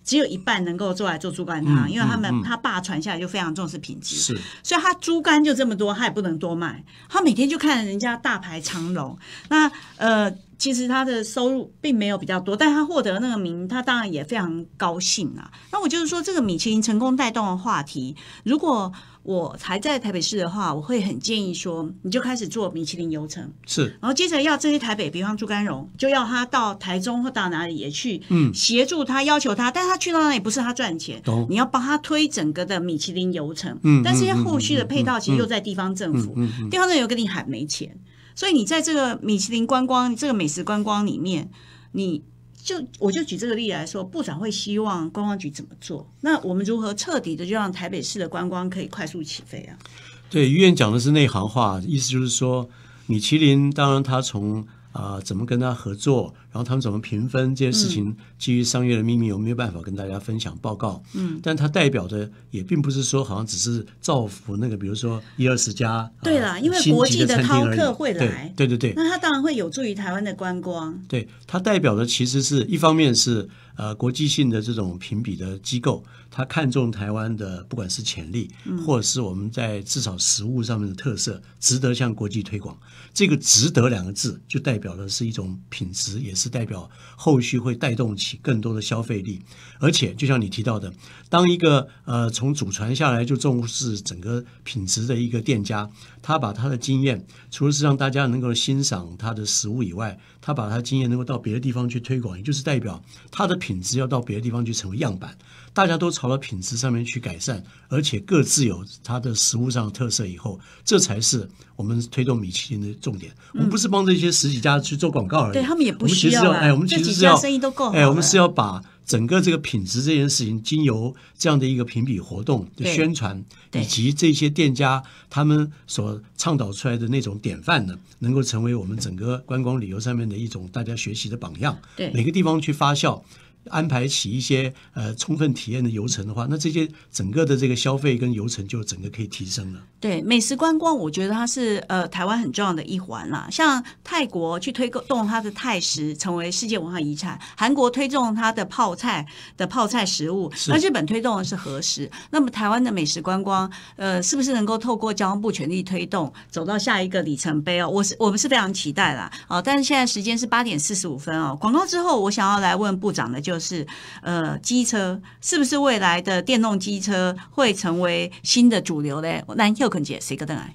只有一半能够做来做猪肝汤，因为他爸传下来就非常重视品质， 是， 所以他猪肝就这么多，他也不能多卖，他每天就看人家大排长龙，那其实他的收入并没有比较多，但他获得那个名，他当然也非常高兴啊。那我就是说，这个米其林成功带动的话题，如果我还在台北市的话，我会很建议说，你就开始做米其林游程， 是， 然后接着要这些台北，比方猪肝荣，就要他到台中或到哪里也去，协助他，要求他，但是他去到那里不是他赚钱，你要帮他推整个的米其林游程，但是后续的配套其实又在地方政府，地方政府有跟你喊没钱。所以你在这个米其林观光、这个美食观光里面，我就举这个例来说，部长会希望观光局怎么做？那我们如何彻底的就让台北市的观光可以快速起飞啊？ 对，于院讲的是内行话，意思就是说，米其林当然他从怎么跟他合作，然后他们怎么评分这些事情，基于商业的秘密，我没有办法跟大家分享报告。但它代表的也并不是说好像只是造福那个，比如说10-20家。 对啦，因为国际的饕客会来， 对， 那它当然会有助于台湾的观光。 对，它代表的其实是一方面是国际性的这种评比的机构，它看重台湾的不管是潜力，或者是我们在至少食物上面的特色，值得向国际推广。这个值得2个字就代表的是一种品质，也是代表后续会带动起更多的消费力。而且就像你提到的，当一个从祖传下来就重视整个品质的一个店家，他把他的经验除了是让大家能够欣赏他的食物以外，他把他的经验能够到别的地方去推广，也就是代表他的品质要到别的地方去成为样板，大家都朝了品质上面去改善，而且各自有他的食物上的特色以后，这才是我们推动米其林的重点。我们不是帮这些10几家去做广告而已， 对他们也不需要我们其实是要生意都够好， 我们是要把整个这个品质这件事情，经由这样的一个评比活动的宣传，以及这些店家他们所倡导出来的那种典范呢，能够成为我们整个观光旅游上面的一种大家学习的榜样。 对， 每个地方去发酵。安排起一些充分体验的游程的话，那这些整个的这个消费跟游程就整个可以提升了。 对，美食观光我觉得它是台湾很重要的一环啦。像泰国去推动它的泰食成为世界文化遗产，韩国推动它的泡菜食物，那日本推动的是和食。那么台湾的美食观光是不是能够透过交通部全力推动，走到下一个里程碑哦？我们是非常期待啦。但是现在时间是8点45分哦。广告之后，我想要来问部长的就是机车是不是未来的电动机车会成为新的主流嘞？咱休困者谁个等来？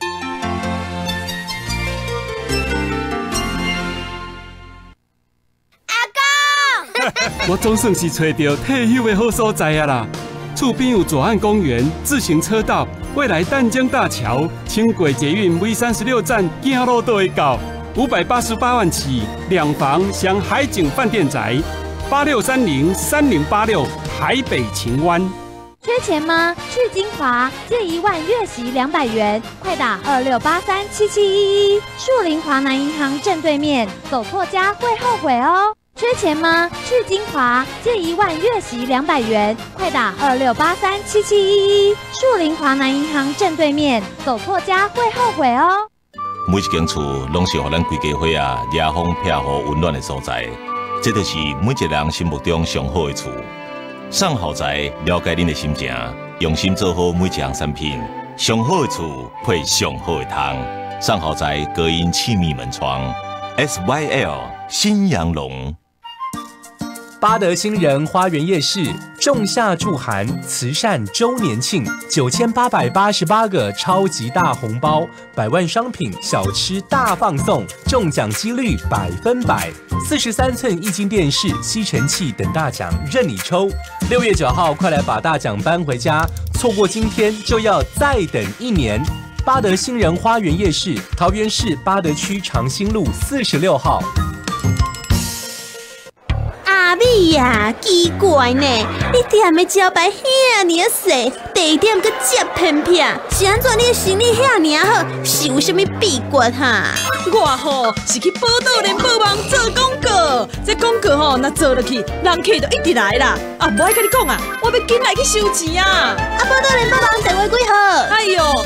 我总算是找到退休的好所在啊啦！厝边有左岸公园、自行车道，未来淡江大桥、轻轨捷运 V36 站走路都会到。588万起，2房享海景饭店宅，86303086台北晴湾。 缺钱吗？去金华借1万月息200元，快打26837711。树林华南银行正对面，走错家会后悔哦。缺钱吗？去金华借1万月息200元，快打26837711。树林华南银行正对面，走错家会后悔哦。 每一间厝拢是互咱规家伙啊野风僻雨温暖的所在，这就是每一个人心目中上好的厝。上好宅了解您的心情，用心做好每一项产品，上好的厝配上好的汤。上好宅隔音气密门窗 ，SYL 新阳龙。 八德新人花园夜市仲夏助寒慈善周年庆，9888个超级大红包，100万商品小吃大放送，中奖几率100%，43寸液晶电视、吸尘器等大奖任你抽。6月9号，快来把大奖搬回家，错过今天就要再等1年。八德新人花园夜市，桃园市八德区长兴路46号。 阿美呀，奇怪呢，你店的招牌遐尼细，地点阁这偏僻，是安怎你的生意遐尼好？是有啥物秘诀哈？ 我吼是去报道联播网做广告，这广告吼若做落去，人客就一直来啦。啊，无爱甲你讲啊，我要紧来去收钱啊！ 啊，报道联播网电话几号？ 哎哟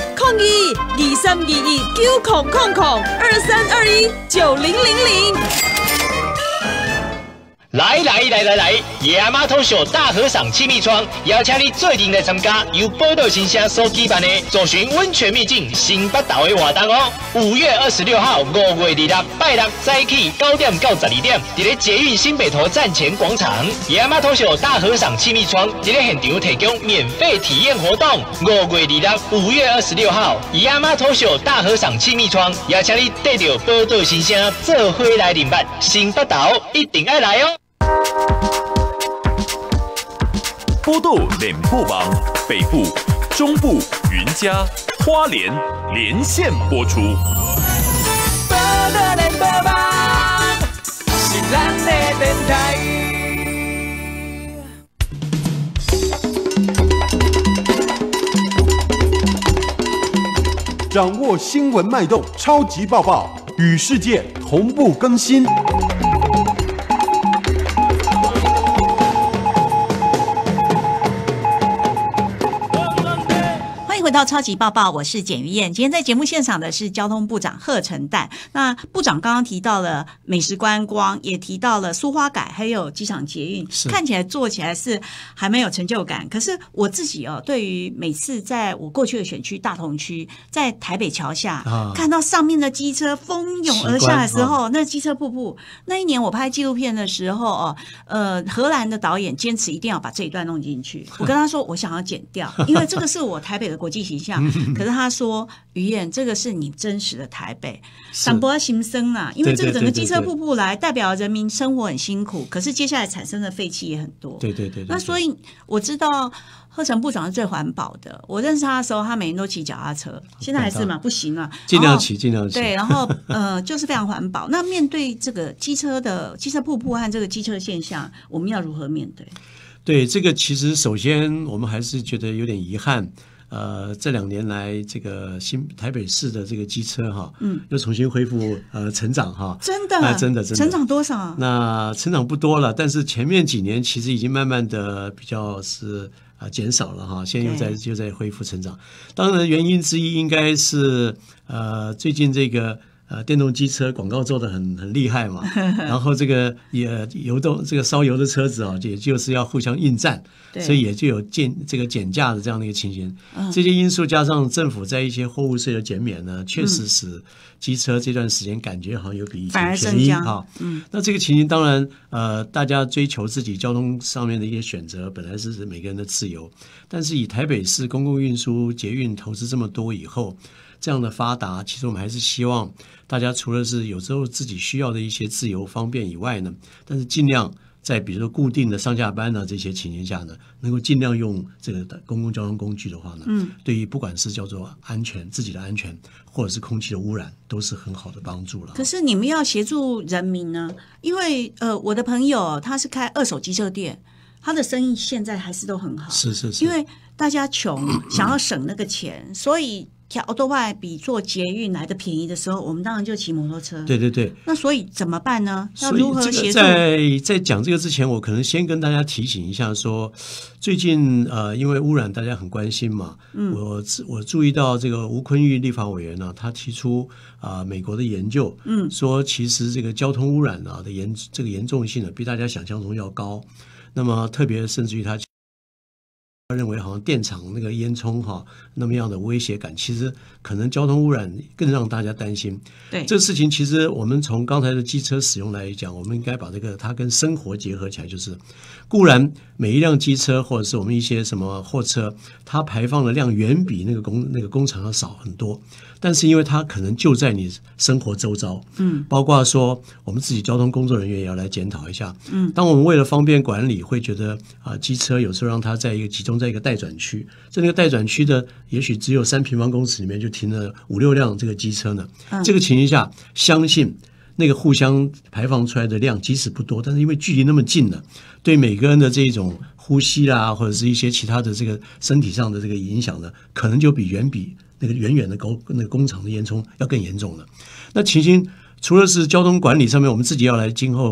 ，022321900023219000。 来，野阿妈脱秀大和赏气密窗，邀请你做阵来参加由报道新声所举办的助寻温泉秘境新北岛的活动哦。5月26号，5月26拜六早起9点到12点，伫咧捷运新北投站前广场，野阿妈脱秀大和赏气密窗伫咧现场提供免费体验活动。5月26，5月26号，野阿妈脱秀大和赏气密窗，邀请你带着报道新声做伙来领办，新北岛一定要来哦。 波豆脸部网北部、中部、云嘉、花莲连线播出。 报道联播网是咱的电台。 掌握新闻脉动，超级报报，与世界同步更新。 回到超级报报，我是简于燕。今天在节目现场的是交通部长贺陈旦。那部长刚刚提到了美食观光，也提到了苏花改，还有机场捷运，看起来做起来是还蛮有成就感。可是我自己对于每次在我过去的选区大同区，在台北桥下、看到上面的机车蜂拥而下的时候，那机车瀑布。那一年我拍纪录片的时候荷兰的导演坚持一定要把这一段弄进去。我跟他说，我想要剪掉，因为这个是我台北的国际形象。可是他说，于燕，这个是你真实的台北，散播心声啊，因为这个整个机车瀑布来，代表人民生活很辛苦，可是接下来产生的废气也很多。 对。 那所以我知道贺陈部长是最环保的。我认识他的时候，他每天都骑脚踏车，现在还是嘛，不行了， 尽量骑。 对，然后就是非常环保。那面对这个机车瀑布和这个机车现象，我们要如何面对？ 对，这个其实首先我们还是觉得有点遗憾。这2年来，这个台北市的这个机车又重新恢复成长哈， 真的成长多少啊？ 那成长不多了，但是前面几年其实已经慢慢的比较是减少了哈，现在又在恢复成长。当然原因之一应该是最近这个电动机车广告做得很厉害嘛，然后这个这个烧油的车子也就是要互相应战，所以也就有减价的这样的一个情形。这些因素加上政府在一些货物税的减免呢，确实使机车这段时间感觉好像有比以前便宜哈。那这个情形当然大家追求自己交通上面的一些选择，本来是每个人的自由，但是以台北市公共运输捷运投资这么多以后，这样的发达，其实我们还是希望大家除了是有时候自己需要的一些自由方便以外呢，但是尽量在比如说固定的上下班这些情形下呢，能够尽量用这个公共交通工具的话呢，对于不管是叫做安全自己的安全，或者是空气的污染，都是很好的帮助了。 可是你们要协助人民呢，因为我的朋友他是开二手机车店，他的生意现在还是都很好， 是， 因为大家穷，想要省那个钱，所以跳多外比坐捷运来的便宜的时候，我们当然就骑摩托车。 对。 那所以怎么办呢？要如何协助？ 在讲这个之前，我可能先跟大家提醒一下说，最近因为污染大家很关心嘛，我注意到这个吴昆玉立法委员呢，他提出美国的研究，说其实这个交通污染的这个严重性呢，比大家想象中要高。那么特别甚至于他认为好像电厂那个烟囱那么样的威胁感，其实可能交通污染更让大家担心。 对这个事情，其实我们从刚才的机车使用来讲，我们应该把它跟生活结合起来，就是固然每一辆机车或者是我们一些什么货车，它排放的量远比那个工厂要少很多，但是因为它可能就在你生活周遭，包括说我们自己交通工作人员也要来检讨一下，当我们为了方便管理，会觉得机车有时候让它集中在一个待转区，在那个待转区的也许只有3平方公尺里面就停了5-6辆这个机车呢，这个情形下，相信那个互相排放出来的量即使不多，但是因为距离那么近了，对每个人的这种呼吸啦，或者是一些其他的这个身体上的这个影响呢，可能就远比那个远的那个工厂的烟囱要更严重了。那情形除了是交通管理上面，我们自己要来今后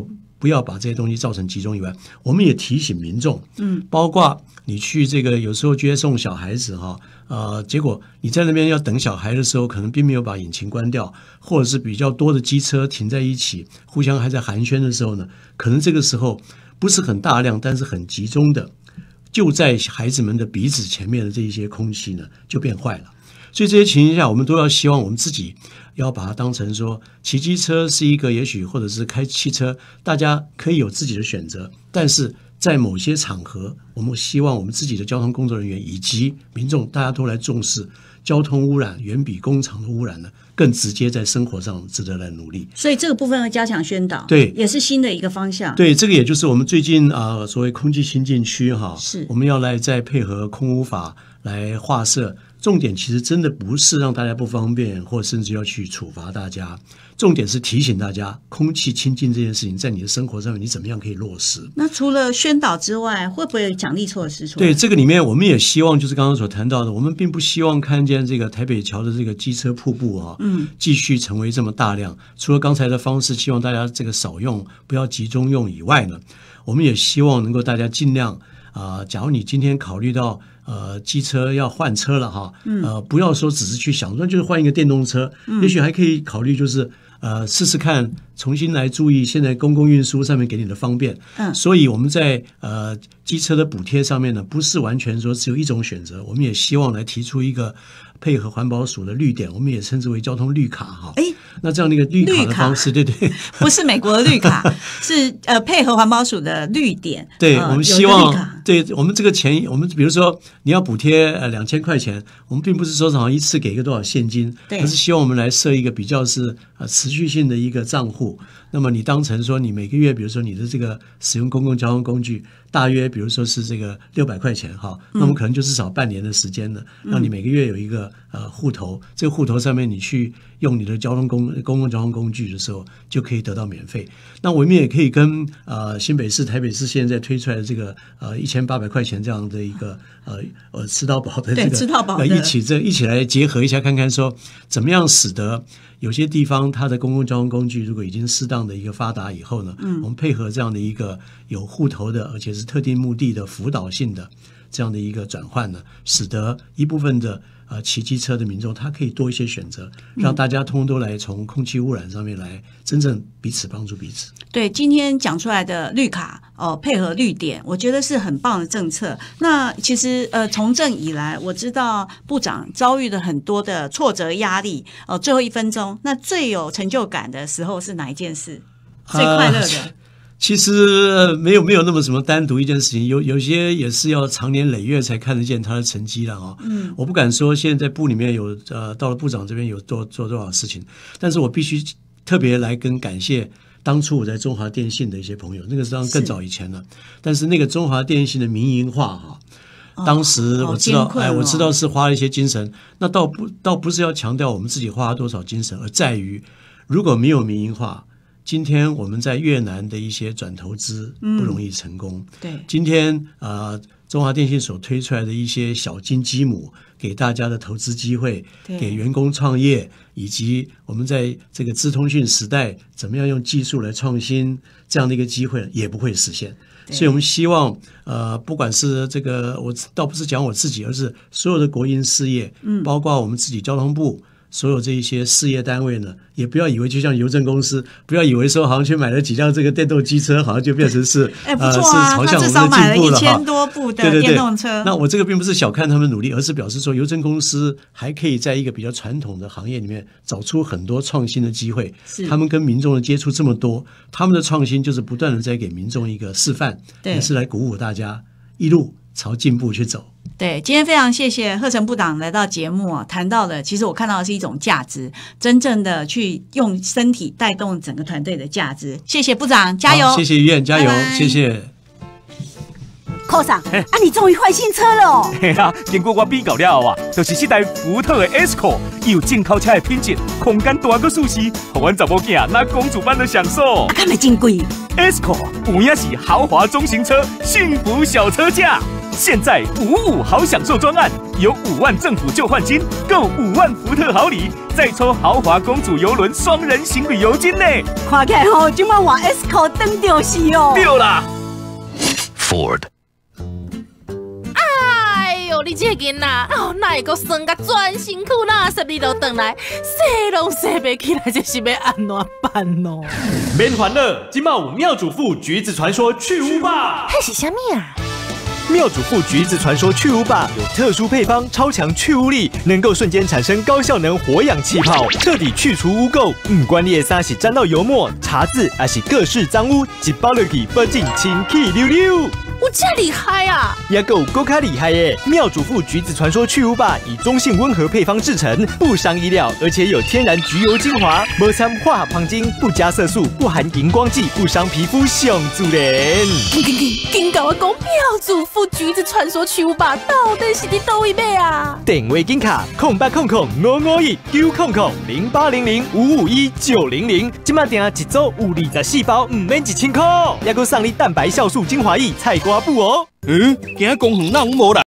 不要把这些东西造成集中以外，我们也提醒民众，包括你去这个有时候接送小孩子哈，结果你在那边要等小孩的时候，可能并没有把引擎关掉，或者是比较多的机车停在一起，互相还在寒暄的时候呢，可能这个时候不是很大量，但是很集中的，就在孩子们的鼻子前面的这一些空气呢，就变坏了。所以这些情形下，我们都要希望我们自己要把它当成说，骑机车是一个也许或者是开汽车，大家可以有自己的选择，但是在某些场合，我们希望我们自己的交通工作人员以及民众，大家都来重视交通污染，远比工厂的污染呢更直接，在生活上值得来努力。 所以这个部分要加强宣导， 对， 也是新的一个方向。 对，这个也就是我们最近所谓空气清净区哈， 是我们要来再配合空污法来划设。重点其实真的不是让大家不方便，或甚至要去处罚大家。重点是提醒大家，空气清净这件事情在你的生活上面，你怎么样可以落实？ 那除了宣导之外，会不会有奖励措施出来？ 对，这个里面我们也希望，就是刚刚所谈到的，我们并不希望看见这个台北桥的这个机车瀑布继续成为这么大量。除了刚才的方式，希望大家这个少用，不要集中用以外呢，我们也希望能够大家尽量假如你今天考虑到机车要换车了哈，不要说只是去想说就是换一个电动车，也许还可以考虑就是试试看，重新来注意现在公共运输上面给你的方便。所以我们在机车的补贴上面呢，不是完全说只有一种选择，我们也希望来提出一个配合环保署的绿点，我们也称之为交通绿卡哈。那这样的一个绿卡的方式，对对， 不是美国的绿卡，是配合环保署的绿点。 对，我们希望，对我们这个钱，我们比如说你要补贴2000块钱，我们并不是说好像一次给个多少现金，而是希望我们来设一个比较是持续性的一个账户。那么你当成说你每个月，比如说你的这个使用公共交通工具，大约比如说是这个600块钱哈，那么可能就至少半年的时间了，让你每个月有一个户头，这个户头上面你去用你的公共交通工具的时候，就可以得到免费。那我们也可以跟新北市、台北市现在推出来的这个1800块钱这样的一个吃到饱的这个吃到饱的一起来结合一下，看看说怎么样使得有些地方它的公共交通工具如果已经适当的一个发达以后呢，我们配合这样的一个有户头的，而且是特定目的的辅导性的这样的一个转换呢，使得一部分的骑机车的民众他可以多一些选择，让大家通通都来从空气污染上面来真正彼此帮助彼此。 对，今天讲出来的绿卡配合绿点，我觉得是很棒的政策。那其实从政以来，我知道部长遭遇了很多的挫折压力。最后1分钟，那最有成就感的时候是哪一件事？最快乐的？ 其实没有那么什么单独一件事情，有些也是要长年累月才看得见他的成绩了哦。我不敢说现在部里面有到了部长这边有做多少事情，但是我必须特别来感谢当初我在中华电信的一些朋友，那个是更早以前了。但是那个中华电信的民营化哈，当时我知道，我知道是花了一些精神。那倒不是要强调我们自己花了多少精神，而在于如果没有民营化，今天我们在越南的一些转投资不容易成功。 对， 今天中华电信所推出来的一些小金鸡母，给大家的投资机会，给员工创业，以及我们在这个资通讯时代怎么样用技术来创新这样的一个机会也不会实现。所以我们希望不管是这个，我倒不是讲我自己，而是所有的国营事业，包括我们自己交通部所有这一些事业单位呢，也不要以为就像邮政公司，不要以为说好像去买了几辆这个电动机车，好像就变成是不错啊， 是朝向我们的进步了， 至少买了1000多部的电动车。 对。那我这个并不是小看他们努力，而是表示说邮政公司还可以在一个比较传统的行业里面找出很多创新的机会。他们跟民众的接触这么多，他们的创新就是不断的在给民众一个示范，也是来鼓舞大家一路朝进步去走。 对，今天非常谢谢贺成部长来到节目谈到的，其实我看到的是一种价值，真正的去用身体带动整个团队的价值。谢谢部长，加油！ 谢谢于燕，加油！拜拜，谢谢。 寇上，你终于换新车了哦！ 嘿啊，经过我比较了后就是这台福特的 Escort， 有进口车的品质，空间大个舒适，让阮查某囝拿公主般的享受。 敢会真贵 ？Escort 有影是豪华中型车，幸福小车价。 现在55好享受专案，有5万政府救换金，购5万福特豪礼，再抽豪华公主邮轮双人行旅游金呢！ 看起来吼，今晚换 S 口登就是哦。 对啦 Ford。 哎呦，你这个囡仔哦，哪会阁酸甲全身躯哪12路转来，洗拢洗袂起来，这是要安怎办咯？ 免烦恼，今麦有妙主妇橘子传说去污吧。 迄是啥物啊？ 妙主妇橘子传说去污吧有特殊配方，超强去污力，能够瞬间产生高效能活氧气泡，彻底去除污垢。不管你的衫是沾到油墨、茶渍，还是各式脏污，一包落去，保证清气溜溜。 有这厉害啊！ 也有够卡厉害耶！妙主妇橘子传说去污吧以中性温和配方制成，不伤衣料，而且有天然橘油精华，没掺化学香精，不加色素，不含荧光剂，不伤皮肤，上自然。 紧甲我讲，妙主妇橘子传说去污吧到底是伫倒位买啊？ 电话紧卡0800-551-9800-0800-551-900，今麦订一组有24包，唔免1000块，也够送你蛋白酵素精华液、菜瓜布哦。 今公园哪有无啦？